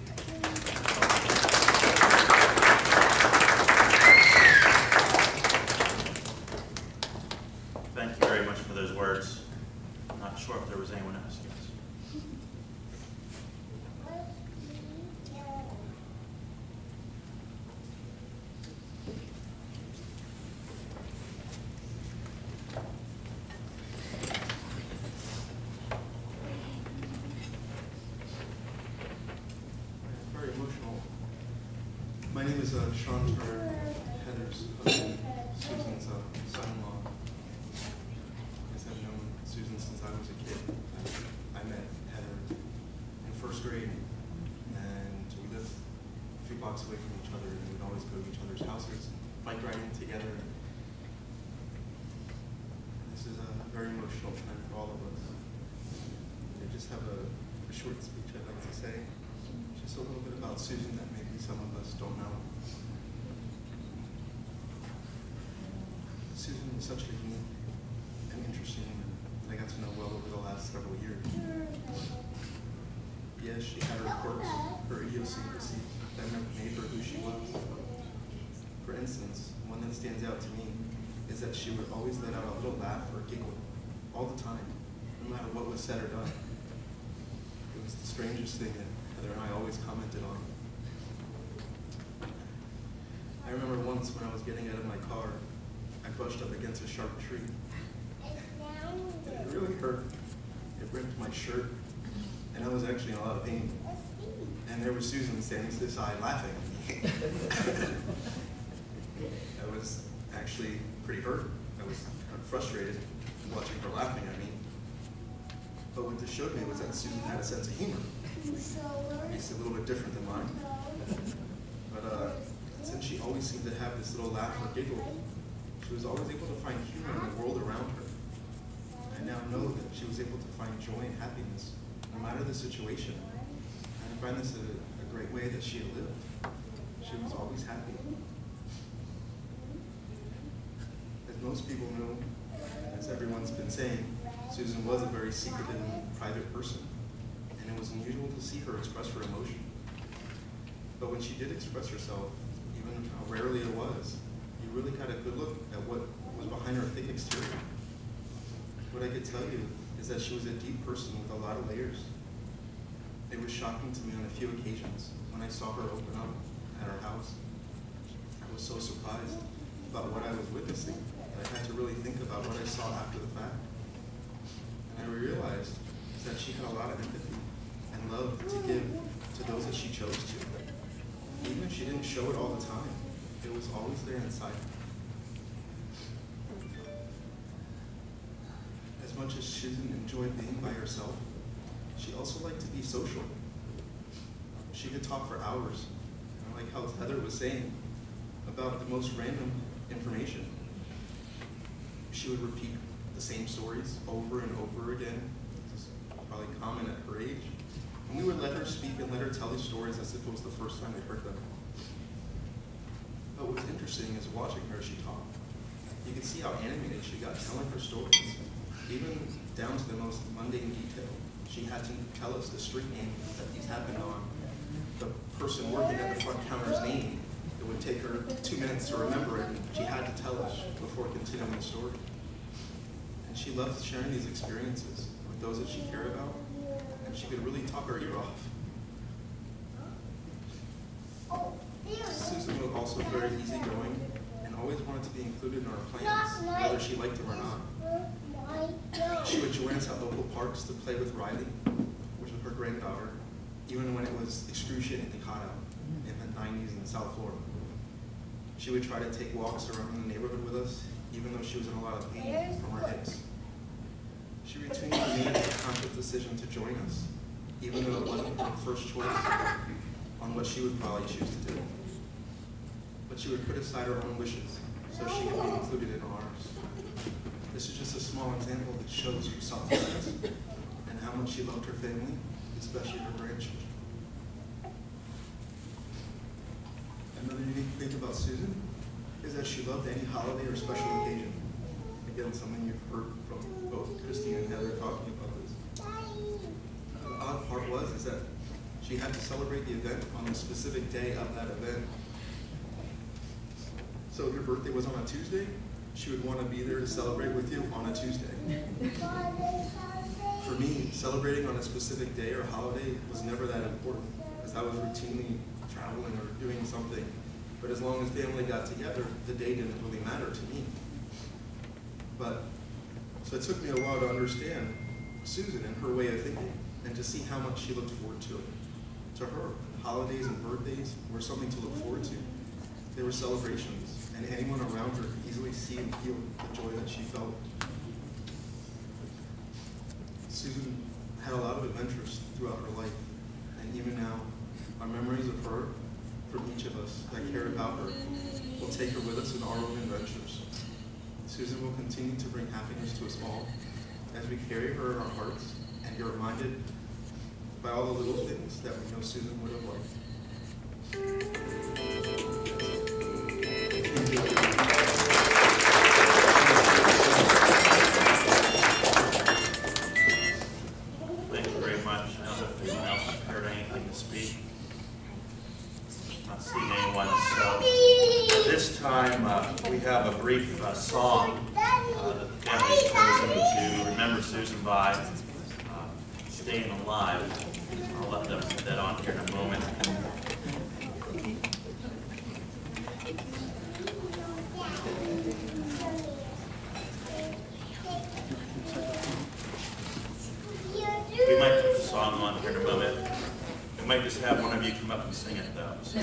Thank you very much for those words. I'm not sure if there was anyone else. Yes. Very emotional. My name is Sean Turner, Heather's husband, Susan's son-in-law. I guess I've known Susan since I was a kid. I met Heather in first grade, and we lived a few blocks away from each other, and we'd always go to each other's houses, bike riding together. This is a very emotional time for all of us. just have a short speech I'd like to say. Just a little bit about Susan that maybe some of us don't know. Susan was such a unique and interesting woman that I got to know well over the last several years. Yes, she had her quirks, her idiosyncrasies that made her who she was. For instance, one that stands out to me is that she would always let out a little laugh or giggle all the time, no matter what was said or done. It was the strangest thing that Heather and I always commented on. I remember once when I was getting out of my car, I brushed up against a sharp tree. It really hurt. It ripped my shirt, and I was actually in a lot of pain. And there was Susan standing to the side laughing at me. I was actually pretty hurt. I was kind of frustrated watching her laughing at me. But what this showed me was that Susan had a sense of humor. It's a little bit different than mine. But since she always seemed to have this little laugh or giggle, she was always able to find humor in the world around her. I now know that she was able to find joy and happiness, no matter the situation. And I find this a great way that she had lived. She was always happy. As most people know, as everyone's been saying, Susan was a very secretive and private person, and it was unusual to see her express her emotion. But when she did express herself, even how rarely it was, you really got a good look at what was behind her thick exterior. What I could tell you is that she was a deep person with a lot of layers. It was shocking to me on a few occasions when I saw her open up at her house. I was so surprised about what I was witnessing that I had to really think about what I saw after the fact. And I realized that she had a lot of empathy and love to give to those that she chose to. Even if she didn't show it all the time, it was always there inside. As much as Susan enjoyed being by herself, she also liked to be social. She could talk for hours, and like how Heather was saying, about the most random information. She would repeat the same stories over and over again. This is probably common at her age. And we would let her speak and let her tell these stories as if it was the first time we heard them. But what was interesting is watching her as she talked. You could see how animated she got telling her stories, even down to the most mundane detail. She had to tell us the street name that these happened on, the person working at the front counter's name. It would take her 2 minutes to remember it, and she had to tell us before continuing the story. And she loved sharing these experiences with those that she cared about, and she could really talk her ear off. Susan was also very easygoing and always wanted to be included in our plans, whether she liked them or not. She would join us at local parks to play with Riley, which was her granddaughter, even when it was excruciatingly hot out in the 90s in South Florida. She would try to take walks around the neighborhood with us, even though she was in a lot of pain from her hips. She routinely made a conscious decision to join us, even though it wasn't her first choice on what she would probably choose to do. But she would put aside her own wishes so she could be included in ours. This is just a small example that shows her selflessness and how much she loved her family, especially her grandchildren. Another unique thing about Susan is that she loved any holiday or special occasion. Again, something you've heard from both Christy and Heather talking about this. The odd part is that she had to celebrate the event on the specific day of that event. So if your birthday was on a Tuesday, she would want to be there to celebrate with you on a Tuesday. For me, celebrating on a specific day or holiday was never that important, as I was routinely traveling or doing something. But as long as family got together, the day didn't really matter to me. So it took me a while to understand Susan and her way of thinking, and to see how much she looked forward to it. To her, holidays and birthdays were something to look forward to. They were celebrations, and anyone around her could easily see and feel the joy that she felt. Susan had a lot of adventures throughout her life, and even now, our memories of her, from each of us that care about her, will take her with us in our own adventures. Susan will continue to bring happiness to us all, as we carry her in our hearts and get reminded by all the little things that we know Susan would have liked. Thank you very much. I don't know if anyone else has heard anything to speak. Not seeing anyone, so at this time we have a brief song that the family has chosen to remember Susan by, Staying Alive. I'll let them put that on here in a moment. We might put the song on here in a moment. We might just have one of you come up and sing it though. So.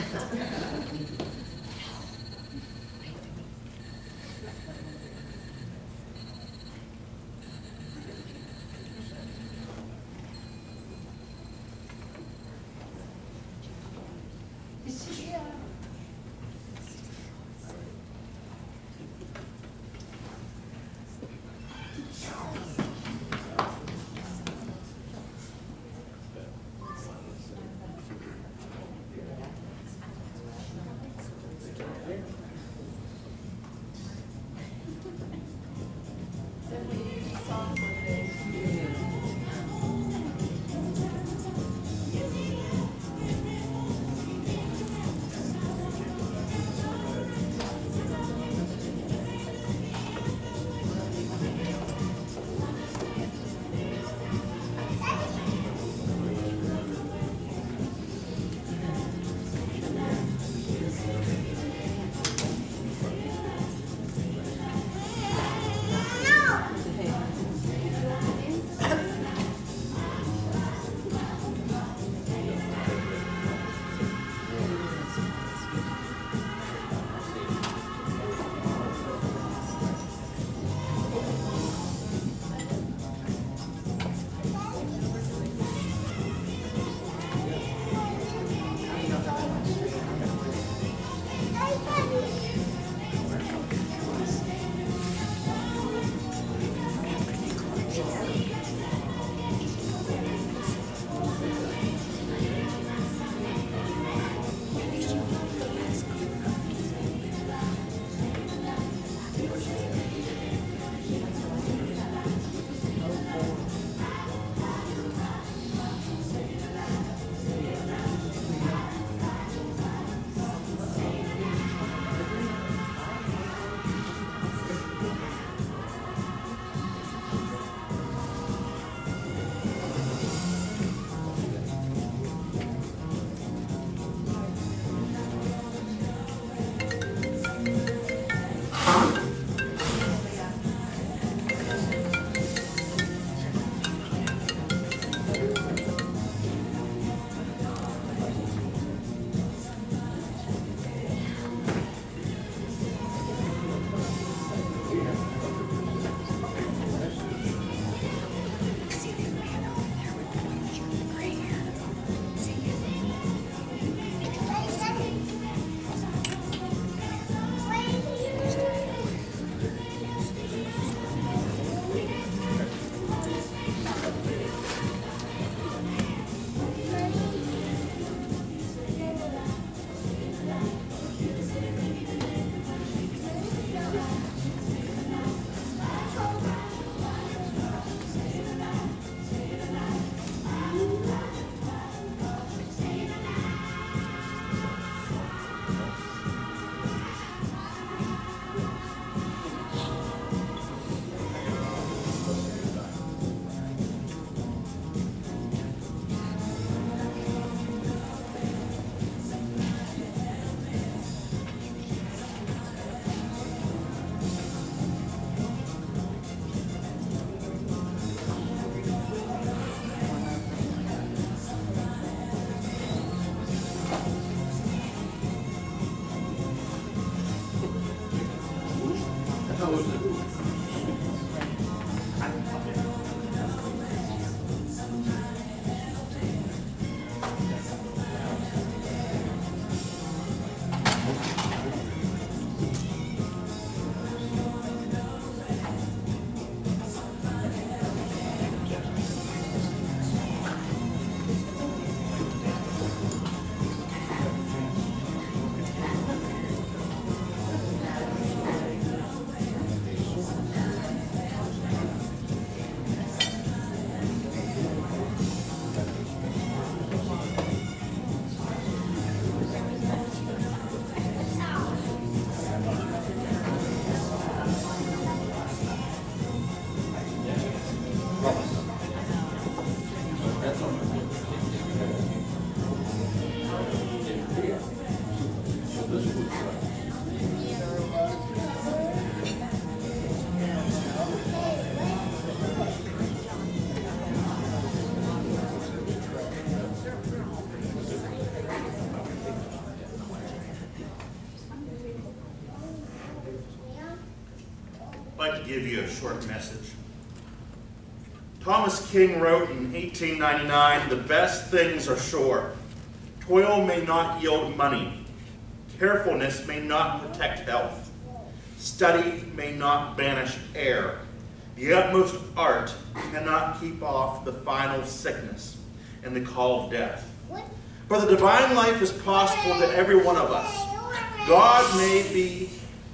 I'd like to give you a short message. Thomas King wrote in 1899, "The best things are sure. Toil may not yield money. Carefulness may not protect health. Study may not banish error. The utmost art cannot keep off the final sickness and the call of death. But the divine life is possible to every one of us. God may be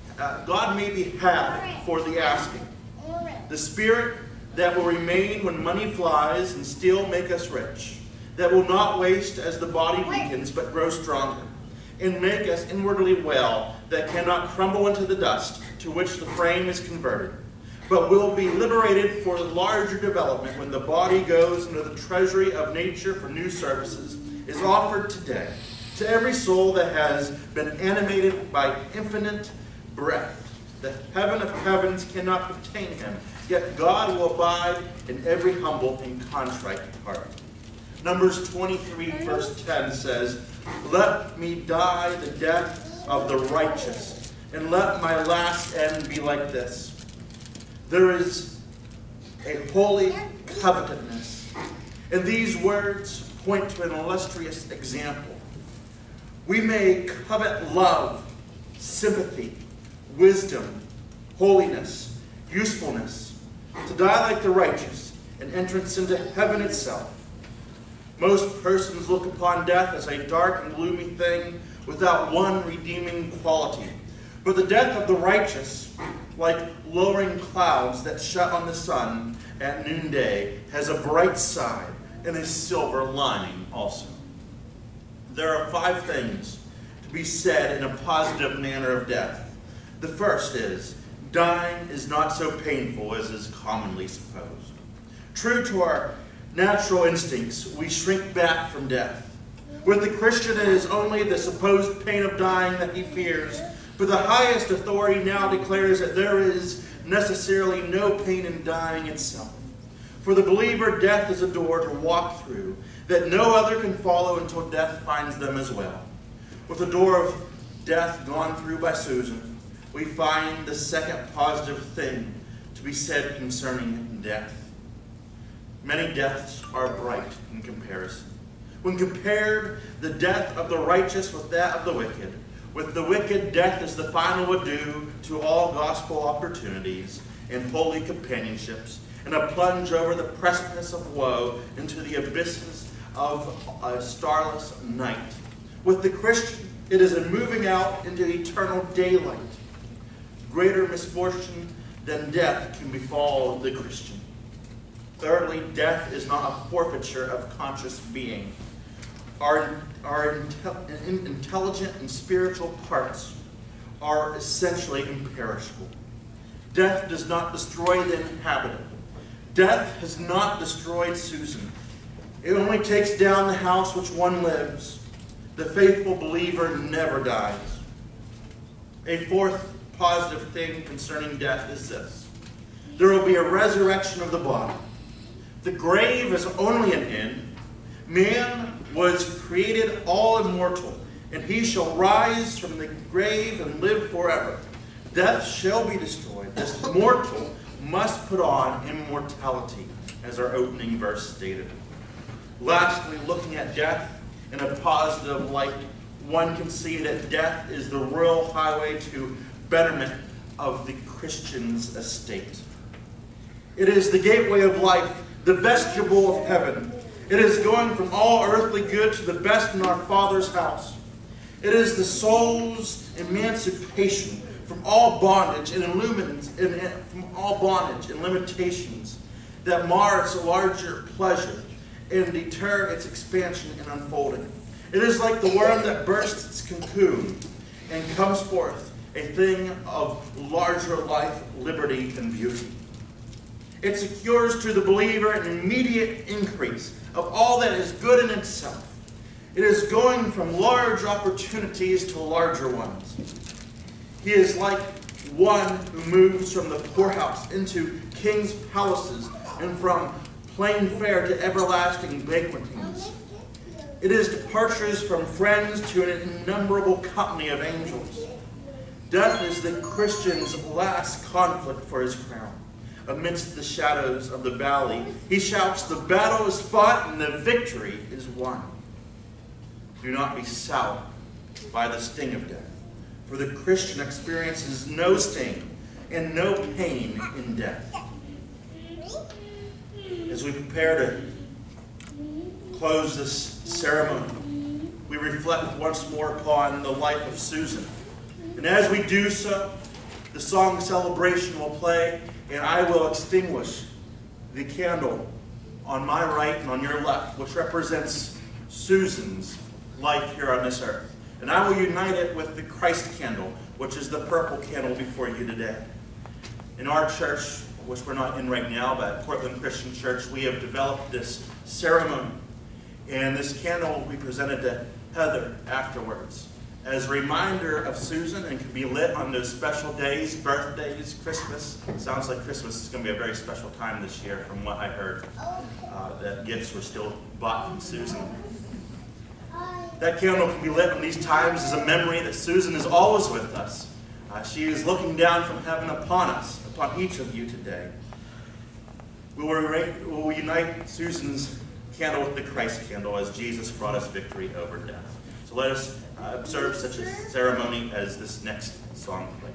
had for the asking. The spirit that will remain when money flies and still make us rich, that will not waste as the body weakens but grow stronger, and make us inwardly well, that cannot crumble into the dust to which the frame is converted, but will be liberated for larger development when the body goes into the treasury of nature for new services, is offered today to every soul that has been animated by infinite breath. The heaven of heavens cannot contain him, yet God will abide in every humble and contrite heart." Numbers 23 verse 10 says, "Let me die the death of the righteous, and let my last end be like this." There is a holy covetousness. And these words point to an illustrious example. We may covet love, sympathy, wisdom, holiness, usefulness, to die like the righteous, and entrance into heaven itself. Most persons look upon death as a dark and gloomy thing without one redeeming quality. But the death of the righteous, like lowering clouds that shut on the sun at noonday, has a bright side and a silver lining also. There are 5 things to be said in a positive manner of death. The first is, dying is not so painful as is commonly supposed. True to our natural instincts, we shrink back from death. With the Christian, it is only the supposed pain of dying that he fears, but the highest authority now declares that there is necessarily no pain in dying itself. For the believer, death is a door to walk through that no other can follow until death finds them as well. With the door of death gone through by Susan, we find the second positive thing to be said concerning death. Many deaths are bright in comparison. When compared the death of the righteous with that of the wicked, with the wicked, death is the final adieu to all gospel opportunities and holy companionships, and a plunge over the precipice of woe into the abysses of a starless night. With the Christian, it is a moving out into eternal daylight. Greater misfortune than death can befall the Christian. Thirdly, death is not a forfeiture of conscious being. Our intelligent and spiritual parts are essentially imperishable. Death does not destroy the inhabitant. Death has not destroyed Susan. It only takes down the house which one lives. The faithful believer never dies. A fourth positive thing concerning death is this: there will be a resurrection of the body. The grave is only an end. Man was created all immortal, and he shall rise from the grave and live forever. Death shall be destroyed. This mortal must put on immortality, as our opening verse stated. Lastly, looking at death in a positive light, one can see that death is the royal highway to betterment of the Christian's estate. It is the gateway of life, the vestibule of heaven. It is going from all earthly good to the best in our Father's house. It is the soul's emancipation from all bondage and limitations that mar its larger pleasure and deter its expansion and unfolding. It is like the worm that bursts its cocoon and comes forth a thing of larger life, liberty, and beauty. It secures to the believer an immediate increase of all that is good in itself. It is going from large opportunities to larger ones. He is like one who moves from the poorhouse into king's palaces and from plain fare to everlasting banquetings. It is departures from friends to an innumerable company of angels. Death is the Christian's last conflict for his crown. Amidst the shadows of the valley, he shouts, "The battle is fought and the victory is won." Do not be soured by the sting of death, for the Christian experiences no sting and no pain in death. As we prepare to close this ceremony, we reflect once more upon the life of Susan. And as we do so, the song Celebration will play, and I will extinguish the candle on my right and on your left, which represents Susan's life here on this earth. And I will unite it with the Christ candle, which is the purple candle before you today. In our church, which we're not in right now, but Portland Christian Church, we have developed this ceremony. And this candle will be presented to Heather afterwards as a reminder of Susan, and can be lit on those special days, birthdays, Christmas. It sounds like Christmas is going to be a very special time this year from what I heard, that gifts were still bought from Susan. That candle can be lit on these times as a memory that Susan is always with us. She is looking down from heaven upon us, upon each of you today. We will unite Susan's candle with the Christ candle as Jesus brought us victory over death. So let us observe such a ceremony as this next song plays.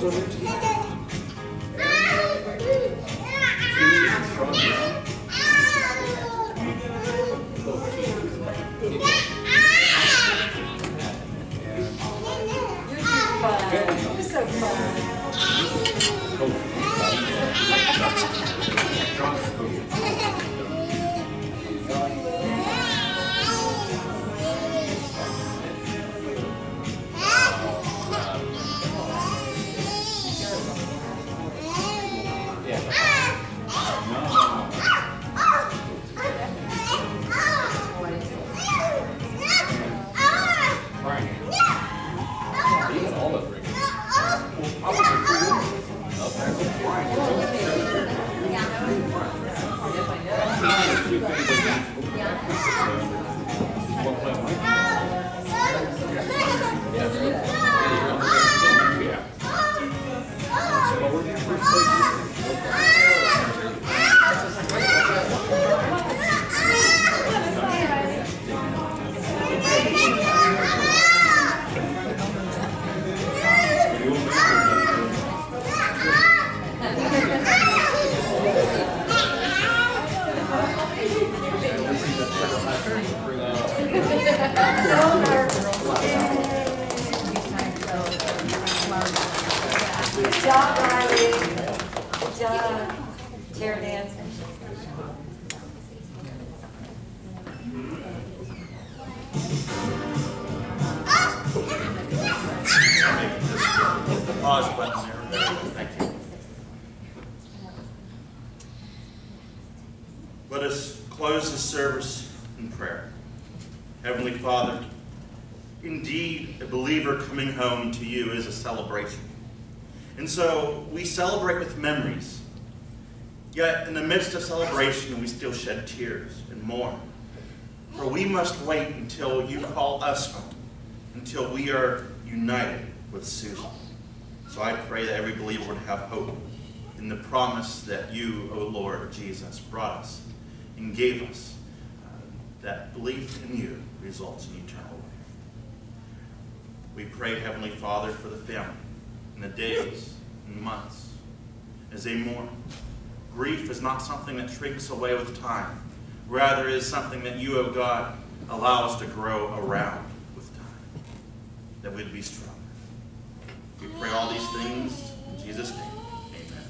You're so fun. Good job, Riley. Good job. Chair dance. Hit the pause button there. Thank you. Let us close the service in prayer. Heavenly Father, indeed, a believer coming home to you is a celebration. And so we celebrate with memories. Yet in the midst of celebration, we still shed tears and mourn. For we must wait until you call us home, until we are united with Susan. So I pray that every believer would have hope in the promise that you, O Lord Jesus, brought us and gave us. That belief in you results in eternal life. We pray, Heavenly Father, for the family in the days and months as they mourn. Grief is not something that shrinks away with time. Rather, it is something that you, O God, allow us to grow around with time, that we'd be stronger. We pray all these things in Jesus' name. Amen.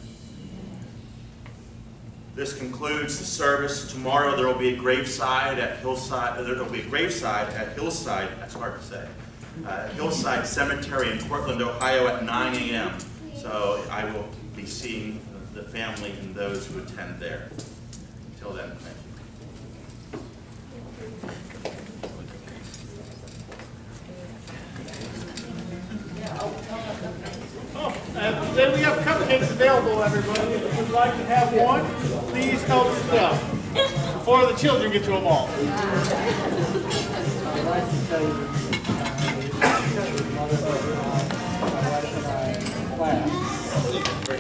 This concludes the service. Tomorrow there will be a graveside at Hillside. There will be a graveside at Hillside. That's hard to say. Hillside Cemetery in Portland, Ohio, at 9 a.m. So I will be seeing the family and those who attend there. Until then, thank you. Then we have cupcakes available, everybody. If you'd like to have one, please help yourself before the children get to them all. My wife and I class.